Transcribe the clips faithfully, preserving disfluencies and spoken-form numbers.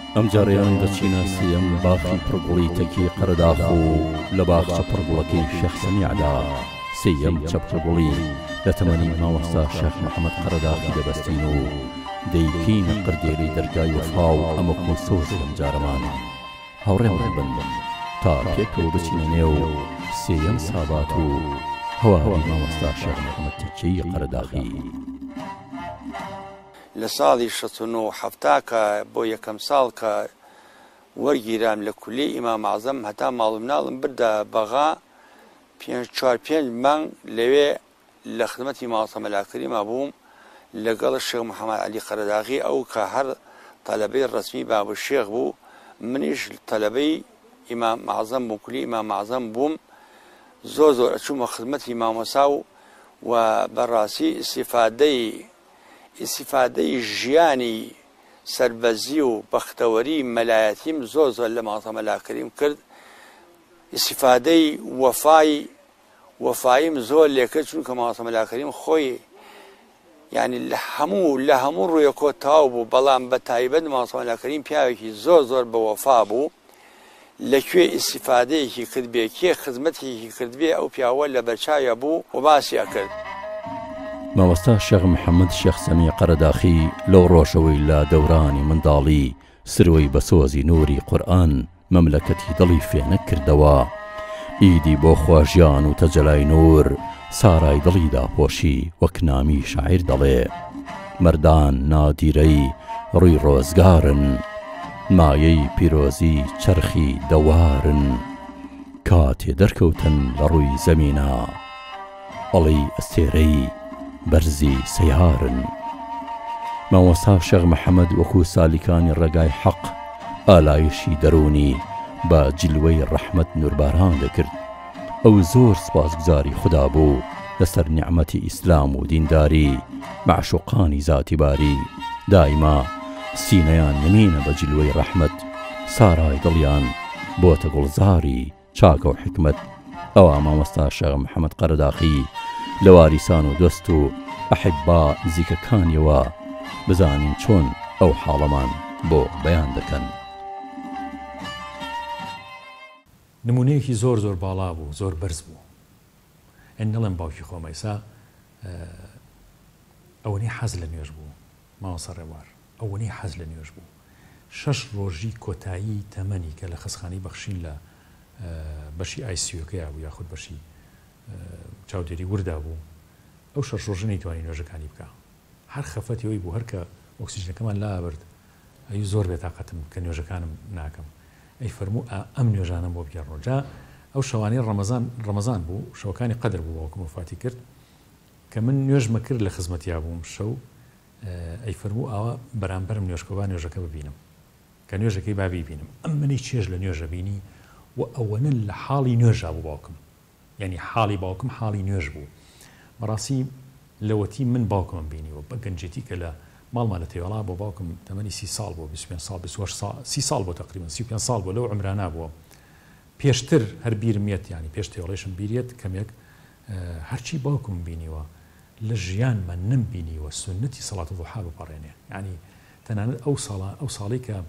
ئەم جاڕیان دەچینە سێەم باخی پڕگوڵی تەکی قەرداخ و لە باخچە پڕگوڵەکەی شێخ سەمیعدا سێەم چەپڕگوڵی لە تەمەنی مامۆستا شێخ محەممەد قەرداخی دەبەستین و دەیکەینە قردێری دەرگای وەفا و ئەمە کۆسۆسی ئەم جارەمان هاوڕێمان بن تا پێکەوە بچینە نێو سێەم سابات و هەواهەوی مامۆستا شێخ محەممەد تەکیی قەرداخی. لە ساڵی شەست و نۆ هەفتاکە بۆ یەکەم ساڵ کە وەرگیرام لە کولی ئیمام عەزەم هەتا ماڵ و مناڵم بردە بەغا پێنج چوار پێنج مانگ لەوێ لە خزمەتی مامۆستا مەلاکەریما بووم لەگەڵ شێخ محەممەد عەلی قەرداغی ئەو کە هەر تەلەبەی ڕەسمی بابوشێخ بوو، منیش تەلەبەی ئیمام عەزەم بووم، کولی ئیمام عەزەم بووم. زۆر زۆر ئەچوومە خزمەتی مامۆستا و و بەڕاستی ئیسیفادەی ئیسیفادەی ژیانی سەربەزی و بەختەوەری مەلایەتیم زۆر زۆر لە مامۆستا مەلاکەریم کرد. ئیسیفادەی وەفای وەفاییم زۆر لێکرد، چونکە مامۆستا مەلاکەریم خۆی یعنی لە هەموو لە هەموو ڕوویەکۆ تاو بوو، بەڵام بە تایبەت مامۆستا مەلاکەریم پیاوێکی زۆر زۆر بە وەفا بوو. لەکوێ ئیسیفادەیەکی کرد بێ، کێ خزمەتێکی کرد بێ، ئەو پیاوە لە بەرچاویە بوو و باسی ئەکرد. مامۆستا شێخ محەممەد شێخ سەمی قەرداخی لەو ڕۆژەوەی لە دەورانی منداڵی سروەی بە سۆزی نووری قورئان مەملەکەتی دڵی فێنە کردەوە. ئیدی بۆ خواژیان و تەجەلای نور سارای دڵی داپۆشی، وەک نامی شاعیر دەڵێ مەردان نادیرەی ڕووی ڕۆزگارن، مایەی پیرۆزی چەرخی دەوارن، کاتێ دەرکەوتن لە ڕووی زەمینە ئەڵی ئەستێرەی بەرزی سەیارن. مامۆستا شێخ محەممەد وەکو سالیکانی ڕێگای حەق ئالایشی دەرونی بە جلوەی ڕەحمەت نورباران دەکرد. ئەو زۆر سپاسگوزاری خوددا بوو لەسەر نیعمەتی ئیسلام و دینداری، معشوقانی زاتی باری دایما سینەیان نمینە بە جلوەی ڕەحمەت، سارای دڵیان بۆتە گوڵزاری چاکە و حکمت. ئەوە مامۆستا شێخ محەممەد قەرداخی لە واریسان و دۆست و ئەحیبا نزیکەکانیەوە بزانین چۆن ئەو حاڵەمان بۆ بەیان دەکەن. نمونەیەکی زۆر زۆر باڵا بوو، زۆر بەرز بوو. ئەن نەڵێم باوکی خۆمەیسا ئەوەنەی حەز لە نوێژ بوو، مامۆستا ڕێبوار ئەوەنەی حەز لە نوێژ بوو. شەش ڕۆژی کۆتایی تەمەنی کە لە خستخانەی بەخشین لە بەشی ئای سی یوکەیە بوو، یاخود بەشی چاودێری وردا بوو. ئەو شەش ڕۆژە نەیتوانی نوێژەکانی بکە، هەر خەفەتی ئەوی بوو، هەرکە ئۆکسیژنەکەمان لابرد ئەوی زۆر بێتاقەتم کە نوێژەکانم ناکەم. ئەی فەرموو ئەم نوێژانم بۆ بگەڕنەوە. جا ئەو شەوانەی ڕەمەزان ڕەمەزان بوو، شەوەکانی قەدر بوو باوکم وفاتی کرد، کە من نوێژمە کرد لە خزمەتیا بووم شەو. ئەی فەرموو ئەوە بەرامبەرم نوێژکەوە نوێژەکە ببینم، کە نوێژەکەی با بیبینم. ئەم منی چێژ لە نوێژە بینی و ئەوەنە لە حاڵی نوێژا بوو باوکم، یعنی حاڵی باوکم حاڵی نوێژ بوو. بەڕاستی لەوەتی من باوکمم بینیوە بە گەنجێتی کە لە ماڵمان لە تێوەڵا بۆ باوکم تەمەنی سی ساڵ بوو، بیست و پێنج ساڵ بیست و هەشت ساڵ سی ساڵ بۆ تقریبا سی و پێنج ساڵ بوو، لەو عمرانە بووە. پێشتر هەر بیرمێت، ینی پێش تێوەڵێشم بیرێت کەمێک هەرچی باوکم بینیوە لە ژیانمە نەمبینیوە سنەتی سەڵات ضوحا بپەڕێنێ. ینی تەنانەت ئەو ساڵە ئەو ساڵی کە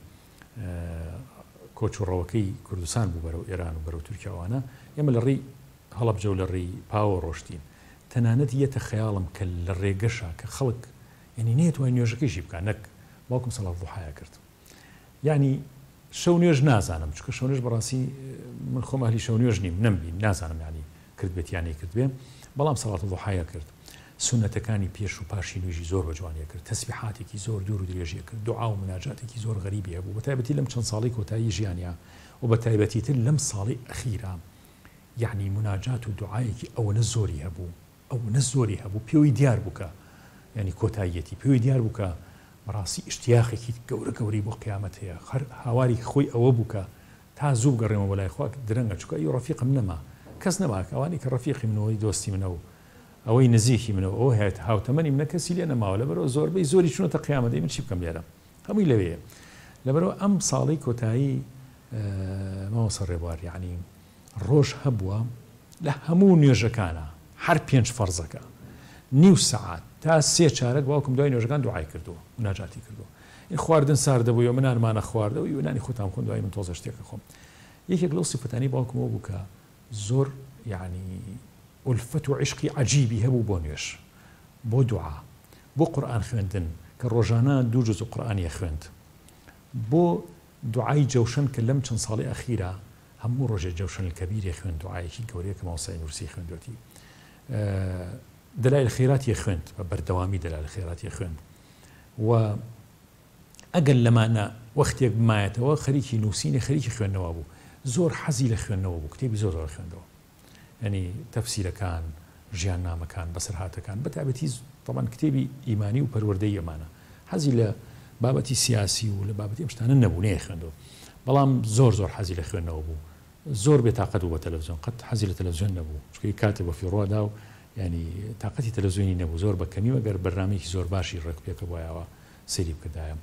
کۆچوڕەوەکەی کوردستان بوو بەرەو ئێران و بەرەو تورکیاوانە، ئێمە لە ڕێی هەڵەبجە و لە ڕێی پاوە ڕۆشتین. تەنانەت یەتە خەیاڵم کە لە ڕێگەشە کە خەڵک ینی نێتوانین نوێژەکەیشی بکە، نەک باوکم سەڵات ضوحایە کرد. یعنی شەو نوێژ نازانم، چونکە شەو نوێژ بەڕاستی من خۆم ئەهلی شەو نوێژ نیم، نەمبین، نازانم یعنی کرد بێت یانی کرد بێ، بەڵام سەڵات ضوحایە کرد. سنەتەکانی پێش و پاشی نوێژی زۆر بە جوانیە کرد، تەسبیحاتێکی زۆر دوور و درێژیە کرد، دوعا و مناجاتێکی زۆر غەریبی هەبوو، بە تایبەتی لەم چەند ساڵی کۆتایی ژیانیا و بە تایبەتیتر لەم ساڵی ئەخیرا. یعنی مناجات و دوعایەکی ئەوەنە زۆری هەبوو، ئەوەنە زۆری هەبوو پێوەی دیار بووکە، ینی کۆتاییەتی پێوەی دیار بووکە بەڕاستی ئیشتیاقێکی گەورە گەوری بۆ قیامەت هەیە. هەر هاواری خۆی ئەوە بووکە تا زوو بگەڕێمە بۆ لای خوا درەنگە، چونکە ئەی ڕەفیقم نەما، کەس نەما ئەوانی کە ڕەفیقی منەوەی دۆستی منە و ئەوەی نزیکی منەوە ئەوە هەیە هاوتەمەنی منە کەسی لێ نەماوە، لەبەرەوە زۆربەی زۆری چوونەتە قیامەت. من چی بکەم لێرە؟ هەمووی لەوەیە. لەبەرەوە ئەم ساڵی کۆتایی مامۆستا ڕێبوار یعنی ڕۆژ هەبووە لە هەموو نوێژەکانە هەر پێنج فەرزەکە نیو سەعات تا سێ چارەک باوکم دوای نوێژەکان دوعای کردووە، مناجاتی کردووە. خواردن ساردەبووی منانمانە خواردەوە و نانی خۆتان خۆن دوای من تۆزە شتێکە خۆم یەکێک لەو سیفەتانی باوکمەوە بوو کە زۆر یعنی ئولفەت و عشقی عەجیبی هەبوو بۆ نوێش بۆ دوعا بۆ قورئان خوێندن کە ڕۆژانە دوو جوز قورئانی خوێند بۆ دوعای جەوشن کە لەم چەند ساڵی ئەخیرە هەموو ڕۆژێ جەوشن کەبیری خوێند دوعایەکی گەورەیە کە مامۆستای نورسی خوێندوەتی دەلایل خێراتی خوێند بە بەردەوامی دەلایل خێراتی خوێند و ئەگەر لەمانە وەختێک بمایەتەوە خەریکی نووسینی خەریکی خوێندنەوە بوو زۆر حەزی لە خوێندنەوە بوو کتێبی زۆر زۆر خوێندەوە ینی تەفسیرەکان ژیان نامەکان بەسەرهاتەکان بەتابەتی طبعاً کتێبی ئیمانی و پەروەردەی ئەمانە حەزی لە بابەتی سیاسی و لە بابەتی ئەم شتانە نەبوو نەیە خوێندەوە بەڵام زۆر زۆر حەزی لە خوێندنەوە بوو زۆر بێتاقەت بوو بە تەلەڤیزیۆن قەت حەزی لە تەلەڤیزیۆن نەبوو چکە کاتێک بە فیڕۆدا و ینی تااقەتی تەلەڤیزیۆنی نەبوو زۆر بەکەمی وەگەر بەرنامەیەکی زۆر باشی ڕێکپێکە بۆیەوە سەیری بکردایە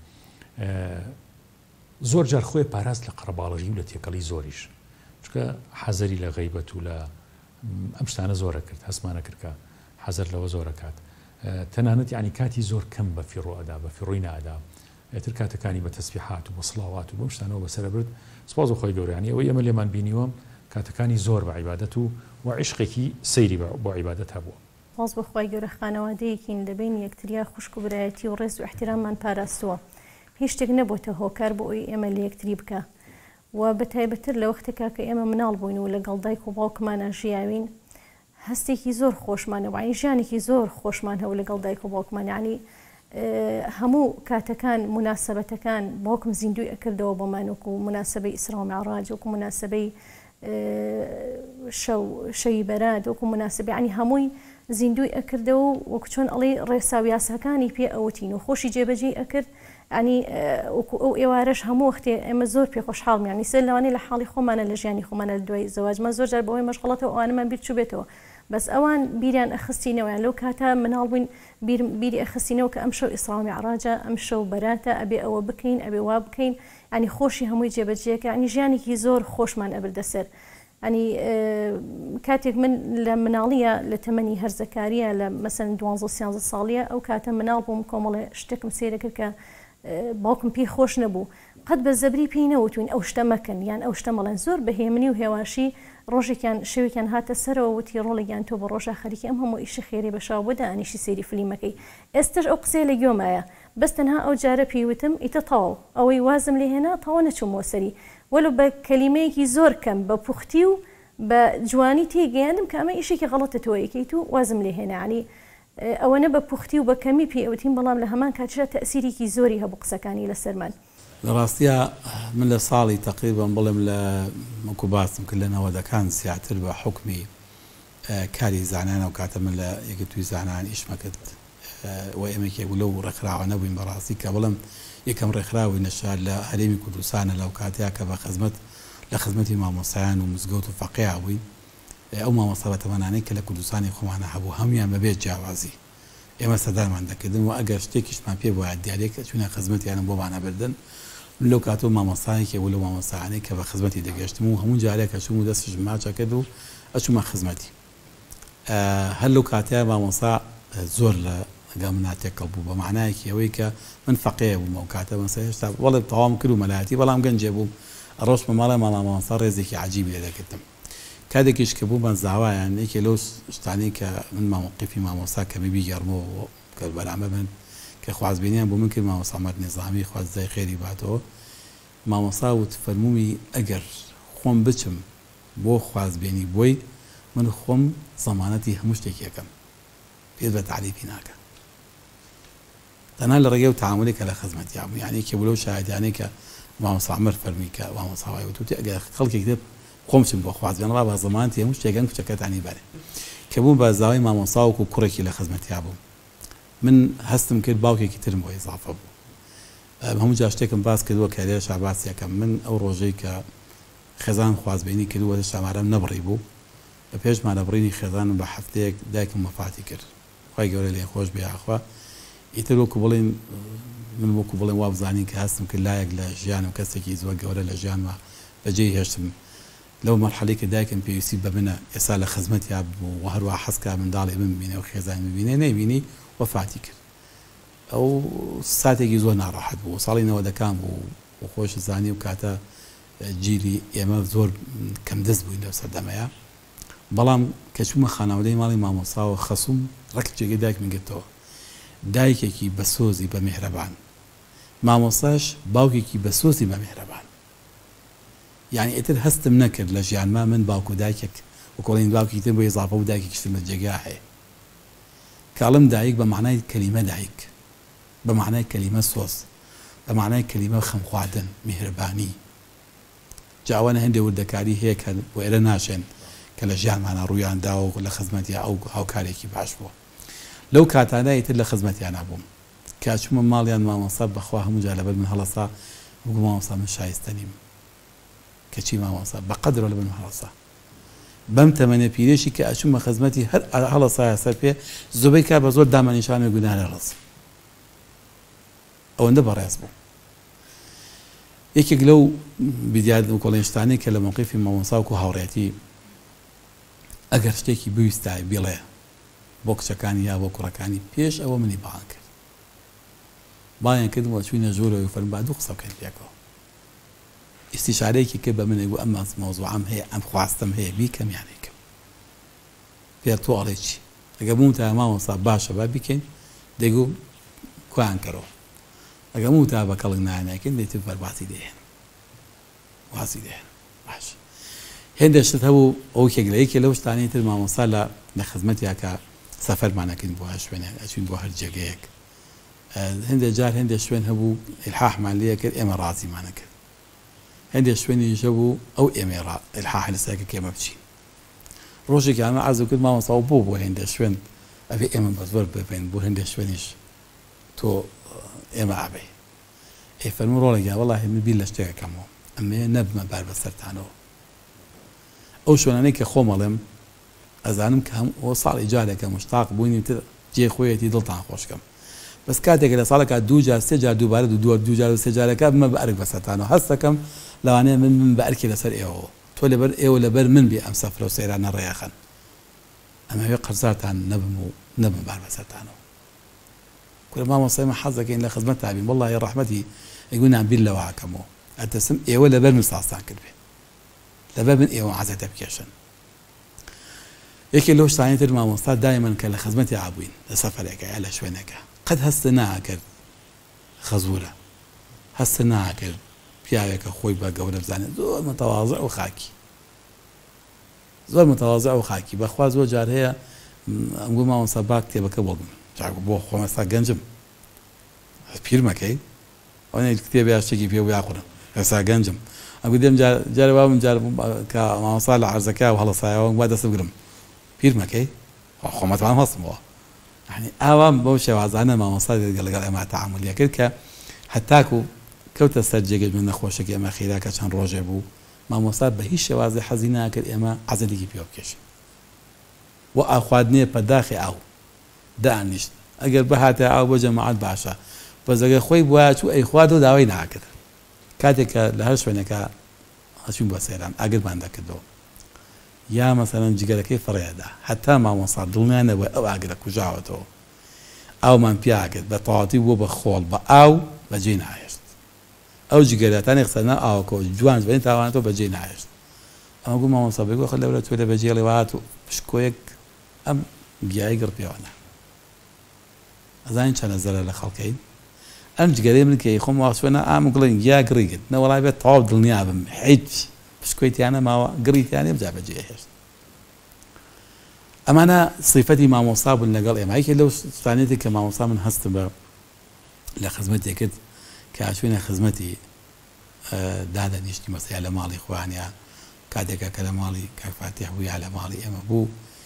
زۆر جار خۆی پاراست لە قەرەباڵغی و لە تێکەڵی زۆریش چکە حەزەری لە غەیبەت و لە ئەم شتانە زۆرە کرد هەسمانە کردکە حەزەر لەوە زۆرە کات تەنانەت یعنی کاتی زۆر کەم بە فیڕۆئەدا بە فیڕۆی نادا ئێتر کاتەکانی بە تەسبیحات و بە سڵاوات و بەم شتانەوە بەسەرە برد سپاس بۆ خۆی گەورەیانی ئەوەی ئێمە لێمان بینیوە کاتەکانی زۆر بە عیبادەت و و عشقێکی سەیری بۆ عیبادەت هەبووە باز بە خۆی گەورە خانەوادەیەکین لەبین یەکتریا خوشک و برایەتی و ڕێز و احتیراممان پاراستووە هیچ شتێک نەبووتە هۆکار بۆ ئەوی ئێمە لە یەکتری بکە و بەتایبەتر لە وەختێکا کە ئێمە مناڵ بووین و لەگەڵ دایک و باوکمانە ژیاوین هەستێکی زۆر خۆشمانە وعین ژیانێکی زۆر خۆشمان هەوو لەگەڵ دایک و باوکمان یعنی هەموو کاتەکان مناسبەتەکان باوکم زیندوی ئەکردەوە بۆمان وەکو مناسبەی ئیسرا و میعراج وەکو مناسبەی شەو شەوی بەرات وەکو مناسبەی یعنی هەمووی زیندوی ئەکردەوە و وەکو چۆن ئەڵێ ڕێسا و یاساکانی پێ ئەوتین و خۆشی جێبەجێ ئەکرد ینی وەکو ئەو ئێوارەش هەموو وەختێ ئێمە زۆر پێ خۆشحاڵم یعنی سێر لەوانەیە لە حاڵی خۆمانە لە ژیانی خۆمانە لە دوای زەواجمان زۆر جار بەوەی مەشغەڵەتەوە ئەوانەمان بیر چوو بێتەوە بەس ئەوان بیریان ئەخستینەوەیان لەو کاتە مناڵ بووین بیری ئەخستینەوە کە ئەم شەو ئیسرا و میعراجە ئەم شەو بەراتە ئەبێ ئەوە بکەین ئەبێ وا بکەین ینی خۆشی هەمووی جێبەجێەکە ینی ژیانێکی زۆر خۆشمان ئەبردەسەر ینی کاتێک من لە مناڵیە لە تەمەنی هەرزەکاریە لە مەسەن دوانزە سیانزە ساڵیە ئەو کاتە مناڵ بووم کۆمەڵێ شتێکم سێرە کرد کە باوکم پێی خۆش نەبوو قەت بە زەبری پێی نەوتوین ئەو شتە مەکەن یان ئەو شتە مەڵێن زۆر بەهێمنی و هێواشی ڕۆژێکیان شەوێکیان هاتە سەرەوە وتی ڕۆڵێکیان تۆ بە ڕۆژە خەریکی ئەم هەموو ئیشی خێری بەشاو بۆ دانیشی سێری فلیمەکەی ئێستش ئەو قسەی لە گوێمایە بەس تەنها ئەو جارە پێیوتم ئیتە تەواو ئەوەی وازم لێ هێنا تەواو نەچوومەوە سەری وەلو بە کەلیمەیەکی زۆر کەم بە پوختی و بە جوانی تێگەیاندم کە ئەمە ئیشێکی غەڵەتە تۆ یەکەیت و وازم لێ هێنا ینی ئەوەنە بە پوختی و بە کەمی پێوتین بەڵام لە هەمان کاتژە تەسیرێکی زۆری هەبوو قسەکانی لەسەرمان لە ڕاستیە من لە ساڵی تقریبان بڵێم لە وەکو باسم کرد لە نەوەدەکان زیاتر بە حکمی کاری زانانە و کاتە من لە یەکێتوی زانان ئیشمە کرد و ئێمەکێک لەو ڕێکخراوە نەبووین بەڕاستی کە بڵم یەکەم ڕێکخراوی نەشار لە هەرێمی کوردستانە لەو کاتەیە کە بە خزمەت لە خزمەتی مامۆستایان و مزگەوت و فەقیع بووین ئەو مامۆستا بەتەمەنانەی کە لە کوردستانی خۆمانە هەبوو هەمویان بەبێت جیاوازی ئێمە سەدارمان دەکردن و ئەگەر شتێکیشمان پێ بۆ دیارێکە چونە خزمەتیانم بۆمانە بردن لەو کاتۆ مامۆستایەکی بوو لە مامۆستایانەی کە بە خزمەتی دەگەشتم و هەموو جارێکە چوم و دەستش ماچە کرد و ئەچوومە خزمەتی هەر لەو کاتەیە مامۆستا زۆر لە ئەگە من ناتێکەڵ بوو بە معنایەکی ئەوەی کە من فەقێ بوومە و کاتە مەسە هێشتا وەڵێ تەواوم کرد و مەلایەتی بەڵام گەنجێ بووم ڕۆژ بە ماڵە ماڵا مامۆستا ڕێزێکی عەجیبی لێ دەکردم کاتێکیش کە بوو بە زاوایان یەکێ لەو شتانەی کە من مامۆقیفی مامۆستا کە بیبی گەڕمەوە کە بەرامە من کە خوازبێنیان بۆ من کرد مامۆستا عومەر نیزامی خوازدای خێری باتەوە مامۆستا وت فەرمووی ئەگەر خۆم بچم بۆ خوازبێنی بۆی من خۆم زەمانەتی هەموو شتێک یەکەم پێت بە تعریفی ناکە تەنها لە ڕێگەی و تعاملی کە لە خزمەتیا بوو یعنی کە بوو لەو شاهدانەی کە مامۆستا عومەر فەرمی کە مامۆستا وای وتوتی ئەگەر خەڵکێک دێت خۆم چم بۆ خوازبێن ڕا بە زەمانەتی هەموو شتێکەن کوچەکەتانی بەرێ کە بووم بە زاوای مامۆستا وەکو کوڕێکی لە خزمەتیا بووم من هەستم کرد باوکێکی ترم بۆ ئیزافە بوو هەموو جا شتێکم باس کردووە کە لێرە شاباسیەکەم من ئەو ڕۆژەی کە خێزان خوازبێنی کردووە شامارەم نەبڕی بوو بە پێش مانەبڕینی خێزانم بە هەفتەیەک دایکم وەفاتی کرد خی گەورە لێ خۆش بێخوا ئیتر وەکو بڵێن من وەکو بڵێن وا بزانین کە هەستم کرد لایەک لە ژیانم کەسێکی زۆر گەورە لە ژیانمە بەجێ هێشتم لەو مەرحەلەی کە دایکم پێویستی بە منە ئێستا لە خزمەتیا بوو و هەروە حەزکا منداڵی من ببینێ و خێزانی ببینێ نەیبینی وەفاتی کرد ئەو ساتێکی زۆر ناڕاحەت بوو ساڵی نەوەدەکان بوو و خۆش زانی و کاتە گیری ئێمە زۆر کەم دەست بووین لەو سەردەمەیە بەڵام کە چوومە خانەوادەی ماڵی مامۆستاوە خەسووم ڕەک جێگەی دایک من گرتەوە دایکێکی بەسۆزی بە میهرەبان مامۆستاش باوکێکی بەسۆزی بە میهرەبان یعنی ئیتر هەستم نەکرد لە ژیانما من باوک و دایکێک وەکۆڵین باوکی تر بۆ ئێزافە و دایکێکیشتم لە جێگا هەیە کاڵم دایک بە معنای کەلیمە دایک بە معنای کەلیمە سۆز بە معنای کەلیمە خەمخواردن میهرەبانی جاوانە هەندێک وردەکاری هەیە کە بۆ ئێرە ناشێن کە لە ژیانمانە ڕوویاندا و لە خزمەتی ئەو هاوکارێکی باش بووە لەو کاتانایی تر لە خزمەتیان نبووم کاچوومە ماڵیان مامۆستا بەخوا هەموو جا لەبەر من هەڵەسا وەکو مامۆستا من شایستە نیم کەچی مامۆستا بەقەدرەوە لەبەر من هەڵەسا بەم تەمەنە پیرێشی کە ئەچوومە خزمەتی هەر هەڵەسایە سەر پێ زۆبەی کا بە زۆر دامەنیشانە گوناه لەڕز ئەوەندە بەڕێز بوو یەکێک لەو بیدیار و کۆڵێنشتانەی کە لە موقیفی مامۆستا وەکو هاوڕێتی ئەگەر شتێکی بویستای بڵێ بۆ کچەکانی یا بۆ کوڕەکانی پێش ئەوە منی باان کرد باان کردم وە چوینە ژوورەوە و فەرمووی با دوو قسە بکەین پێکەوە ئیستیشارەیەکی کرد بە من ئەیگوو ئەمە مۆزوعام هەیە ئەم خواستم هەیە بیکەم یان نەیکەم پێ تۆ ئەڵێ چی ئەگەر بووم تا مامۆستا باشە با بیکەین دەیگو کویان کەرەوە ئەگەر بووم تا بە کەڵک نایانەکەین دەیتر بەرباسی دێن واسی دێن باش هێندە شت هەبوو ئەو کێگلەیەکی لەو شتانەی تر مامۆستا لە خزمەتیا کە سەفەرمانەکەین بۆ هەر شوێنە ئەچوین بۆ هەر جێگەیەک هەندێک جار هەندێک شوێن هەبوو ئیلحاحمان لێ کرد ئێمە ڕازیمانە کرد هەندێک شوێنیش هەبوو ئەو ئێمە ئیلحاح لەسەرکە کێمە بچین ڕۆژێکی ئەمە عەرز کرد مامۆستا بۆ بۆ هەندێک شوێن ئەبێ ئێمە بە زۆر ببین بۆ هەندێک شوێنیش تۆ ئێمە ئابێ ئێ فەرموو ڕۆڵێکیا وەڵاهی من بیر لە شتێکەکەمەوە ئەمێ نەبمە بار بەسەرتانەوە ئەو شوێنانەی کە خۆمەڵێم ئەزانم کە هەم ئەوە ساڵی جارێکە مشتاق بووینی تر جێ خۆیەتی دڵتان خۆشکەم بەس کاتێکە لە ساڵێکا دوو جار سێ جار دووبارە دوو دووە دوو جار و سێ جارەکە بمە بە ئەرک بەسەرتانەوە هەستەکەم لەوانەیە من من بە ئەرکی لەسەر ئێوەوە تۆ لەبەر ئێوە لەبەر من بێ ئەم سەفرە و سەیرانە ڕێیەخەن ئەمەوێ قەرزارتان نەبم و نەبم بار بەسەرتانەوە کورە مامۆستای من حەز دەکەین لە خزمەت تابین وەڵڵاهی ڕەحمەتی ئەیگوو نامبیر لەوە ئاکەمەوە ئەتەسم ئێوە لەبەر من سازتان کرد بێ لەبەر من ئێوە عەزەتە بکێشن یەکێک لەو شتانەی تر مامۆستا دایمەن کە لە خزمەتی ئابووین لە سەفەرێکە یا لە شوێنەکە قەت هەستە ناکرد خەزوورە هەستە ناکرد پیاوێکە خۆی بە گەورە بزانێت زۆر متەواضع و خاکی زۆر متەواضع و خاکی بەخوا زۆر جار هەیە ئەمگوو مامۆستا با کتێبەکە بۆ بم بۆ خۆم ئێستا گەنجم پیر مەکەی ئەوەی کتێبی شتێکی پێ یاخورم ئێستا گەنجم ئەگو دێم جارە وا من جار کە مامۆستا لە عەرزەکە و هەڵەسایەوە وا دەست بگرم پیر مەکەی خۆمەتوان هەستمەوە یعنی ئاوام بەو شێوازانە مامۆستا لەگەڵ ئێمە تەعامولیە کرد کە هەتاکو کەوتە سەر جێگەی من نەخۆشێکی ئێمە خێراکە چەند ڕۆژێ بوو مامۆستا بە هیچ شێوازی حەزی ناکرد ئێمە عەزەتێکی پێ بکێشین و ئاخواردنێ پەداخی ئاو دانیشت ئەگەر بەهاتە ئاو بۆ جەماعەت باشە بەزەگە خۆی بوایە چوو ئەی خوارد و داوای ناکرد کاتێککە لە هەر شوێنەکە هەچوین بۆ سەیران ئاگرمان دەکردەوە یا مەسەلەن جگەرەکەی فڕێدا هەتا مامۆستا دڵنیانەوە ئەو ئاگرە کوژاوەتەوە ئەومان پیاکرد بە تەواتی بووە بە خۆڵ بە ئاو بەجێ نایشت ئەو جگەرەتانی قسەنا ئاوکەوە جوان بەین تاوانێتەوە بەجێ نایشت ئەمە گوو مامۆستا بێگوە خەل لەورە توێ لە بەجێڵێ وهات و پشکۆیەک ئەم گیایی گڕ پێوانە ئەزانین چەندە زەرە لە خەڵکەین ئەم جگەرەی من کە خۆم واخچوێنە ئام گڵین گیا گڕیگرت نەوەڵای بێت تەواو دڵنیا بم هیچ پشکۆیتیانە ماوە گڕیتیانێ بجا بەجێ هێشت ئەمانە صیفەتی مامۆستا بوون لەگەڵ ئێمە یەکێک لەو شتانێتی کە مامۆستا من هەستم بە لە خزمەتێک کرد کە ئاچوینە خزمەتی دادەنیشتی مەسەیا لە ماڵی خوانیا کاتێکە کە لە ماڵی کاک فاتیح بوو یا لە ماڵی ئێمە بوو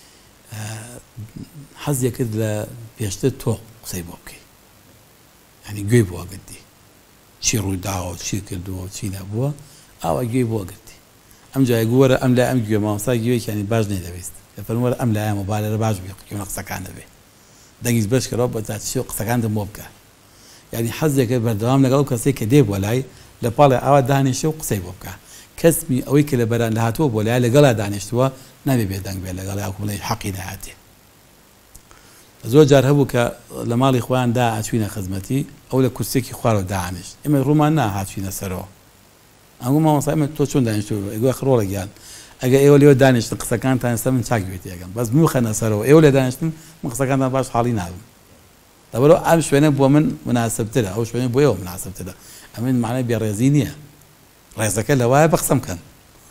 حەزیە کرد لە پێشتر تۆ قسەی بۆ بکەی ینی گوێی بۆ گرتی چی ڕوویداوە چی کردووە چی نەبووە ئاوا گوێی بۆ گرتی ئەم جای گوەرە ئەم لای ئەم گوێ مامۆستا گوێیەکیانی باش نەدەویست لە فەرمووەرە ئەم لایە مۆبایلەرە باش بێ قیمە قسەکان دەبێ دەنگیز بەش کەڕەوە بە چی و قسەکانتم بۆ بکە یعنی حەزێکە بەردەوام لەگەڵ کەسێک کە دێ بۆ لای لە پاڵی ئاوا دانیشتە و قسەی بۆ بکە کەسمی ئەوەی کە لە بەران لە هاتووە بۆ لای لەگەڵا دانیشتووە نابێ بێ دەنگ بێ لەگەڵ یاکوڵی حەقی نەهاتێ زۆر جار هەبوو کە لە ماڵی خۆیان دا ئاچوینە خزمەتی ئەو لە کورسێکی خوارەوە داهانیشت ئێمە ڕوومان ناهاتوینە سەرەوە ئەمە مامۆستا ئێمە تۆ چۆن دانیشتووە ئەگوێ خڕۆڵە گیان ئەگە ئێوە لێوە دانیشتن قسەکانتان ئێستا من چاک بێت یەکەم بەس بمخەنە سەرەوە ئێوە لێ دانیشتن من قسەکانتان باش حاڵی نابم لەبەرەوە ئەم شوێنە بۆ من مناسبترە ئەو شوێنە بۆ ئێوە مناسبترە ئەمە معنای بێڕێزی نییە ڕێزەکە لەوایە بە قسەم کەن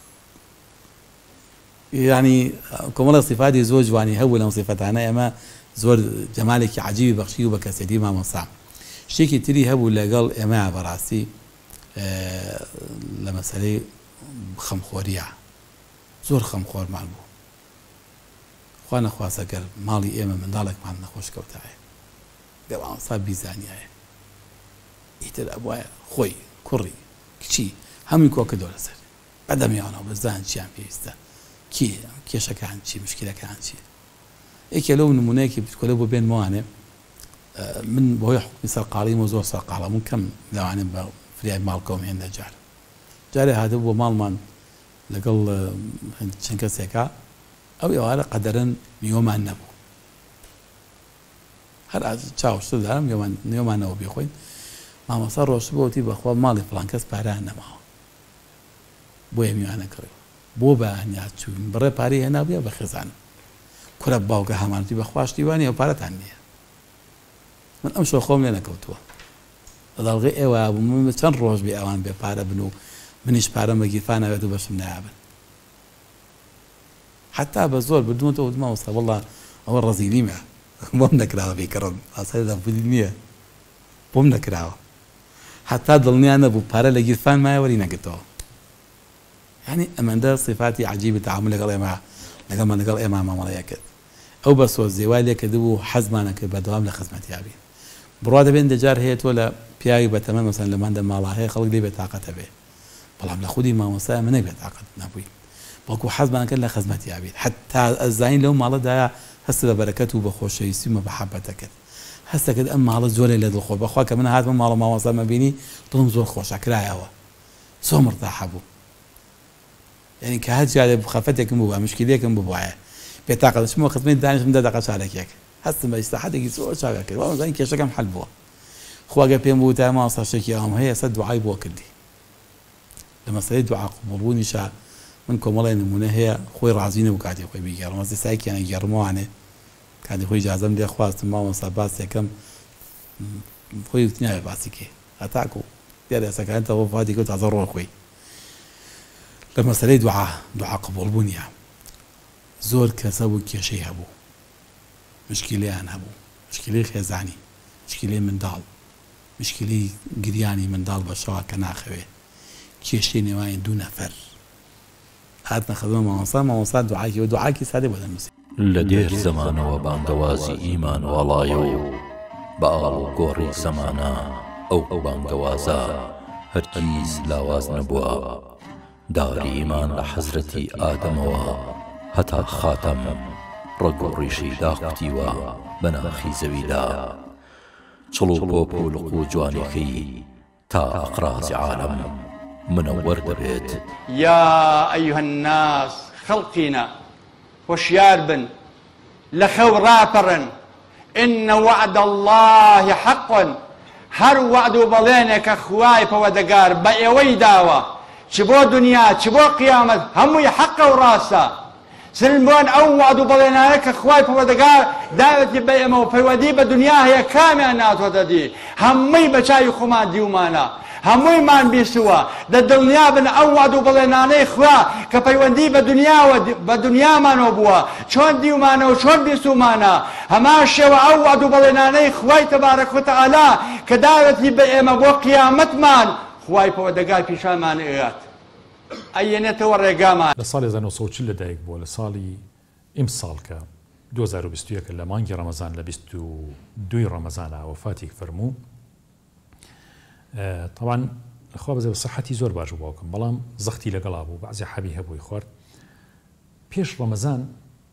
یعنی کۆمەڵە صفاتی زۆر جوانی هەبوو لەم صفەتانە ئێمە زۆر جەمالێکی عەجیبی بەخشی و بە کەسێتی مامۆستا شتێکی تری هەبوو لەگەڵ ئێمە بەڕاستی لە مەسەلەی خەمخۆریە زۆر خەمخۆرمان بوو خوا نەخواسە گەر ماڵی ئێمە منداڵێکمان نەخۆش کەوتایە دەوامەستا بیزانیایە ئیتر ئەبوایە خۆی کوڕی کچی هەمووی کۆکردەوە لەسەر بەدەمیانەوە بەزان چیان پێویستە کێ کێشەکان چی مشکلەکان چی یەکێ لەو نمونەیەکی بچکۆلە بۆ بێنمەوانێ من بەهۆی حکمی سەرقاڵیمە زۆر سەرقاڵەمون کەم لەوانێ بە فریای ماڵکەوم هێندە جار جارێ هاتبوو بۆ ماڵمان لەگەڵ چەند کەسێکە ئەو ئێوارە قەدەرەن میوەمان نەبوو هەر چاوشتر دارم نیۆمانەوە بێخۆین مامۆستا ڕۆشت بۆتی بەخوا ماڵی فڵان کەس پاران نەماوە بۆیە میوانە کڕێەوە بۆ بەهەنیات چوون بڕێ پارەی هێنا بێ بە خێزانم کورە باوکە هەمانتی بەخواشتی وانی ئەو پارەتان نییە من ئەم شۆ خۆم لێ نەکەوتووە لەداڵغی ئێوە بوو چەند ڕۆژ بێ ئەوان بێ پارە بن و منیش پارەم بە گیرفان ناوێت و بەشم نایابن حتا بە زۆر بردومەوە مامۆستا وەڵڵا ئەوە ڕەزیلیمە بۆم نەکراوە بێکەڕم ئاسای دەفودی نییە بۆم نەکراوە حتا دڵنیان نەبوو پارە لە گیرفان مایەوەری نەگرتەوە یعنی ئەمەندە صفاتی عەجیبی تەعامل لەگەڵ ئێمە لەگەڵمان لەگەڵ ئێمە مامەڵەیە کرد ئەو بە سۆزێوای لێ کردبوو حەزمانە کرد بەدەوام لە خزمەتیابی بڕوا دەبێن دەجار هەیە تۆ لە پیاوی بەتەمەن مەسەن لەماندا ماڵا هەیە خەڵک لێ بێتاقەتە بێ بەڵام لە خودی مامۆستایە من نەبێتاقەت نەبووی بەڵکو حەزمان کرد لە خزمەتیابی حتا ئەزانین لەو ماڵەدایە هەست بە بەرەکەت و بە خۆشەویستی و مەحەبەتە کرد هەستە کرد ئەم ماڵە زۆرێ لە دڵخۆ بەخوا کە من هاتمە ماڵە مامۆستا مەبینی دڵم زۆر خۆشە کرایەوە زۆر مرتاحە بوو یعنی کە هەر جارێ خەفەتێکم بوو مشکلێکم بووایە بێتاقەت چمەوە خزمەتی دانیشتم دە دەقە چارەکێک هەستم بە ئیستراحەتێکی زۆر چاکە کرد وەڵام کێشەکەم حەل بووە خواگە پێم بوو تا مامۆستا شتێکی ئەوم هەیە سەد دوعای بۆ کردی لە مەسەلەی دوعا قبوڵبوونیشە من کۆمەڵی نمونە هەیە خۆی ڕازی نەبوو کاتی خۆی بیگەڕم مەسەی سایکیانە گەڕمەوانێ کاتی خۆی ئیجازەم لێ خواستم مامۆستا باسێکەم خۆی وتنیایە باسی کێ هەتاکو دیارە ئێسەکانتەوە فاتی کەوت تازە ڕۆ خۆی لە مەسەلەی دوعا دوعا قبوڵبوونیە زۆر کەسە بوو کێشەی هەبوو مشکلەیان هەبوو مشکلەی خێزانی مشکلەی منداڵ مشکلەی گریانی منداڵ بە شەوا کە ناخەوێ کێشەی نێوانی دوو نەفەر هاتنە خزمە مامۆستا مامۆستا دوعاکی و دوعاکی سادێ بۆ دەنووسی لە دێر زەمانەوە بانگەوازی ئیمان وەڵایە و بە ئاڵ و گۆڕی زەمانە ئەو ئەو بانگەوازە هەرگیز لاواز نەبووە داری ئیمان لە حەزرەتی ئادەمەوە هەتا خاتەم ڕەگ و ڕیشی داقوتیوە بە ناخی زەویدا چڵ و پۆپ و لق و جوانێکەی تا ئەقراز عالەم منەوەر دەبێت یا ئەیها الناس خەڵقینە هۆشیار بن لە خەو ڕاپەڕن إن وعد الله حق هەر وعد و بەڵێنێکە خوای پەوەدەگار بە ئێوەی داوە چ بۆ دنیا چ بۆ قیامەت هەمووی حەقە و ڕاستە سلمبوان ئەو وعد و بەڵێنانە کە خوای پەروەردگار داوەتی بە ئێمە و پەیوەندی بە دنیا هەیە کامیان ناتوانێت دەدی هەمووی بە چاوی خۆمان دیومانە هەموویمان بیستووە دە دڵنیا بن ئەو وعد و بەڵێنانەی خوا کە پەیوەندی بە دنیاوە بە دنیامانەوە بووە چۆن دیومانە و چۆن بیستومانە هەمان شێوە ئەو وعد و بەڵێنانەی خوای تەبارەک و تەعالا کە داوەتی بە ئێمە بۆ قیامەتمان خوای پەروەردگار پیشانمان ئێات ئەیەنێتەوە ڕێگامان لە ساڵی هەزار و نۆ سەد و چل لەدایک بووە لە ساڵی ئیمساڵ کە دوو هەزار و بیست و یەک لە مانگی ڕەمەزان لە بیست و دووی ڕەمەزانە وەفاتی فەرموو طبعا خوا بەزێ سەحەتی زۆر باش بوو باوکم بەڵام زەختی لەگەڵا بوو بەعزی حەبی هەبووی خوارد پێش ڕەمەزان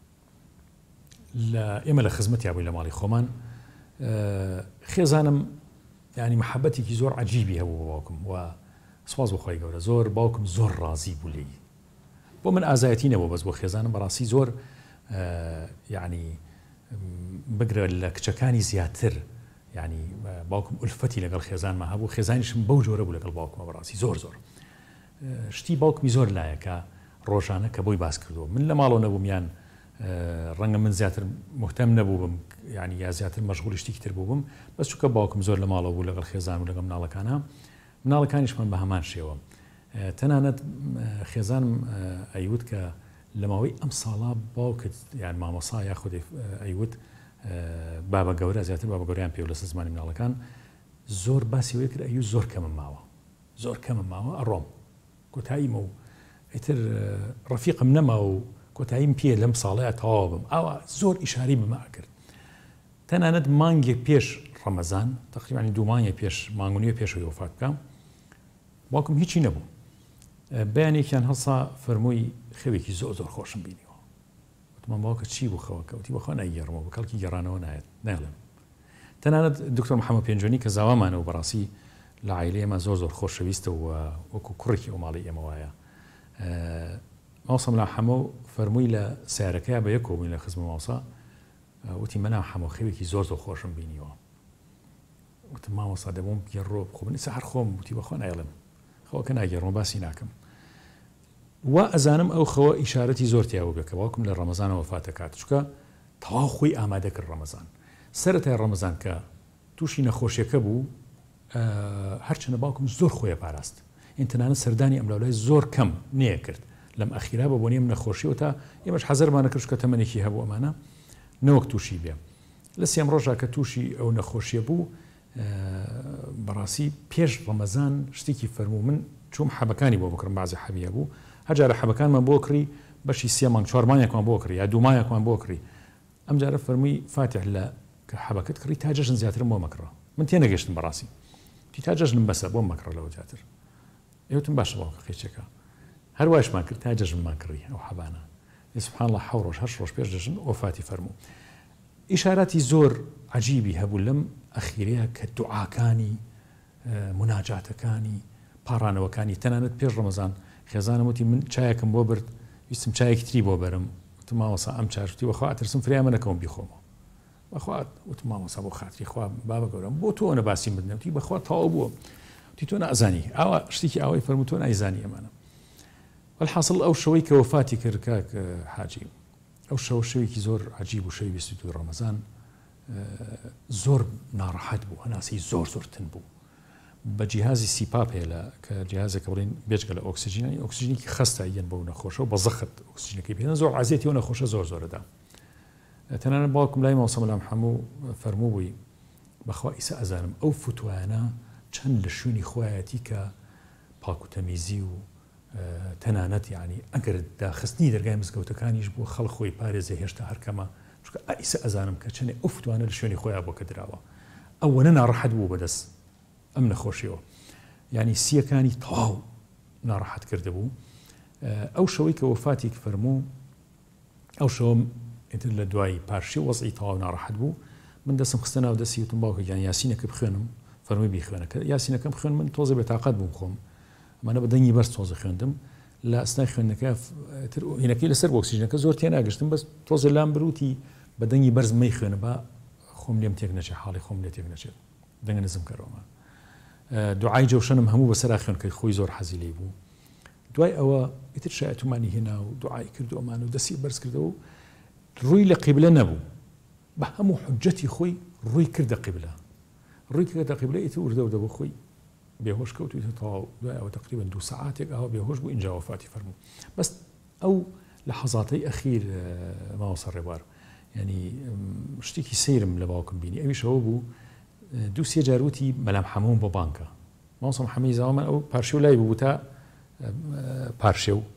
لە ئێمە لە خزمەتیا بووی لە ماڵی خۆمان خێزانم ینی محەبەتێکی زۆر عەجیبی هەبوو باوکم و سواز بخوای گەورە زۆر باوکم زۆر ڕازی بوو لێی بۆ من ئازایەتی نەبوو بەس بۆ خێزانم بەڕاستی زۆر یعنی بگرە لە کچەکانی زیاتر ینی باوکم ئولفەتی لەگەڵ خێزانمان هەبوو خێزانیشم بەو جۆرە بوو لەگەڵ باوکمە بەڕاستی زۆر زۆر شتی باوکمی زۆر لایەکە ڕۆژانە کە بۆی باس کردو من لە ماڵەوە نەبوومیان ڕەنگە من زیاتر مهتەم نەبووم ینی یا زیاتر مەشغوڵی شتێکی تر بووم بەس چونکە باوکم زۆر لە ماڵەوە بوو لەگەڵ خێزان و لەگەڵ مناڵەکانە مناڵەکانیشمان بە هەمان شێوە تەنانەت خێزانم ئەیوت کە لە ماوەی ئەم ساڵا باوکت یان مامۆسا یا خودی ئەیوت بابە گەورە زیاتر بابە گەوریان پێ لەسەر زمانی مناڵەکان زۆر باسیەوەی کرد ئەیوت زۆر کەمم ماوە زۆر کەمم ماوە ئەڕۆم کۆتاییمە و ئیتر ڕەفیقم نەما و کۆتاییم پێ لەم ساڵەیە تەواو بم ئەوە زۆر ئیشاری بما کرد تەنانەت مانگێک پێش ڕەمەزان تقریبانی دوو مانگێک پێش مانگونیە پێشەوەی وفات بکەم باوکم هیچی نەبوو بەیانێکیان هەڵسا فەرمووی خەوێکی زۆر زۆر خۆشم بینیەوە وتمان باوکە چی بوو خەوە کەوتی بەخوا نایگەڕمەوە بە کەڵکی گەڕانەوە نایەت ناڵێم تەنانەت دکتۆر محەممەد پێنجۆنی کە زاوامانەوە بەڕاستی لە عایلەیەمە زۆر زۆر خۆشەویستە و وەکو کوڕێکی ئەو ماڵی ئێمە وایە ماوسم لا حەمە فەرمووی لە سیارەکەی بە یەکەوە بووین لە خزمە ماوسا وتی مەنا حەمە خەوێکی زۆر زۆر خۆشم بینیەوە وتم مامۆستا دەبووم گەڕۆ بخۆ بنی سەحر خۆم وتی بەخوا نایڵێم خەوەکە ناگەڕمە باسی ناکەم وا ئەزانم ئەو خەوە ئیشارەتی زۆر تیاوە بێ کە باوکم لە ڕەمەزانەوە وفاتە کات چونکە تەواو خۆی ئامادە کرد ڕەمەزان سەرەتای ڕەمەزان کە تووشی نەخۆشیەکە بوو هەرچەنە باوکم زۆر خۆیە پاراست ئینتەنانە سەردانی ئەم لەولای زۆر کەم نییە کرد لەم ئەخیرا بە بۆنیم نەخۆشیەوە تا ئێمەش حەزەرمانە کرد کە تەمەنێکی هەبوو ئەمانە نەوەک تووشی بێ لە سێم ڕۆژا کە تووشی ئەو نەخۆشیە بوو بەڕاستی پێش ڕەمەزان شتێکی فەرموو من چوم حەبەکانی بۆ بکڕم بازی حەبیە بوو هەجارە حەبەکانمان بۆ کڕی بەشی سێ مانگ چوار مانگێکمان بۆ کڕی یا دوو مانگێکمان بۆ کڕی ئەم جارە فەرمووی فاتح لە کە حەبەکەت کڕی تا جەژن زیاترم بۆ مەکڕە من تێ نەگەشتم بەڕاستی تی تا جەژنم بەسە بۆ مەکڕە لەوە جاتر ئێوتم باشە باوکە قێچێکە هەرواشمان کرد تا جەژنمان کڕی ئەو حەبانە سبحان الله حەو ڕۆژ هەشت ڕۆژ پێش جەژن وفاتی فەرموو ئیشاراتی زۆر عەجیبی هەبوو لەم ئەخیرەیە کە دوعاکانی مناجاتەکانی پاڕانەوەکانی تەنانەت پێش ڕەمەزان خێزانم وتی من چایەکم بۆ برد ویستم چایەکی تری بۆ بەرم وتم مامۆستا ئەم چارشتی بەخوا ئەترسم فریامە نەکەم بیخۆمەوە بەخوا وتم مامۆستا بۆ خاتری خوا بابە گەورەم بۆ تۆ ئەوە باسی بدنە وتی بەخوا تەواو بووە وتی تۆ نازانی ئاوا شتێکی ئەوەی فەرموو تۆ نایزانی ئەمانە والحاصل ئەو شەوەی کە وفاتی کرد کاک حاجی ئەو شەو شەوێکی زۆر عەجیب و شەوی بیست و دوو ڕەمەزان زۆر ناڕەحەت بوو هەناسی زۆر زۆر تن بوو بە جیهازی سیپاپ هەیە لە کە جیهازێکە بڵێن بێجگە لە ئۆکسیژنی ئۆکسیژنێکی خەستە یەن بەو نەخۆشە و بە زەخت ئۆکسیژنەکەی پێێن زۆر عزیەتی و نەخۆشە زۆر زۆرەدا تەنانەت باوکم لای ماوسەم لام هەموو فەرموو بووی بەخوا ئیسا ئەزانم ئەو فتوانە چەند لە شوێنی خۆیەتی کە پاک و تەمیزی و تەنانەت یعنی ئەگەر داخستنی دەرگای مزگەوتەکانیش بۆ خەڵک خۆی پارێزە هێشتا هەرکەمە چونکە ئیسا ئەزانم کە چەندێ ئەو فتوانە لە شوێنی خۆیان بۆ کە دراوە ئەوەنە ناڕەحەت بوو بەدەست ئەم نەخۆشیەوە ینی سیەکانی تەواو ناڕەحەت کرده بوو ئەو شەوەی کە وفاتی فەرموو ئەو شەوەم ئیتر لە دوای پارشی وەزعی تەواو ناڕەحەت بوو من دەستم خستە ناو دەستی وتم باوکە گیان یاسینەکە بخوێنم فەرمووی بیخوێنە کە یاسینەکەم خوێن من تۆزە بێتاقەت بووم خۆم ئەمانە بە دەنگی بەرز تۆزە خوێندم لە ئەسنای خوێندنەکە هینەکەی لەسەر ئۆکسیژنەکە زۆر تێ ناگەشتم بەس تۆزە لام بروتی بە دەنگی بەرز مەی خوێنە بە خۆم لێم تێک نەچێت حاڵی خۆم لێ تێک نەچێت دەنگە نزم کەرەوە دوعای جەوشەنم هەموو بەسەر خوێن کە خۆی زۆر حەزی لێ بوو دوای ئەوە ئیتر شایەتومانی هێنا و دوعای کرد و ئەمان و دەستی بەرز کردەوە ڕووی لە قیبلە نەبوو بە هەموو حجەتی خۆی ڕووی کردە قیبلە ڕووی کردە قیبلە ئیتر وردە وردە بۆ خۆی بێهۆش کەوت و تەواو دوای ئەوە تقریبا دوو سەعاتێک ئەوە بێهۆش بوو ئینجا وفاتی فەرموو بەس ئەو لە حەزاتەی ئەخیر ماوەسە ڕێبوار ینی شتێکی سەیرم لە باوکم بینی ئەویشەوە بوو دوو سێ جاروتی مەلام حەموم بۆ بانکە ماوەسەم حەمی زاوامە ئەو پارشێ و لای بوو تا پارشێ و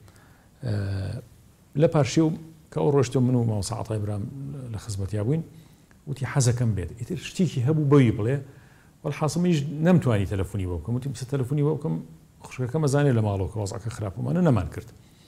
لە پارشێ و کە ئەو ڕۆشتە من و ماوەسە عەتای برام لە خزمەتیا بووین وتی حەزەکەم بێت ئیتر شتێکی هەبوو بەوی بڵێ والحاصمیش نەمتوانی تەلەفۆنی بۆ بکەم وتی بچە تەلەفۆنی بۆ بکەم خوشکەکەم ئەزانێ لە ماڵەوە کە وەزعەکە خراپەمانە نەمان کرد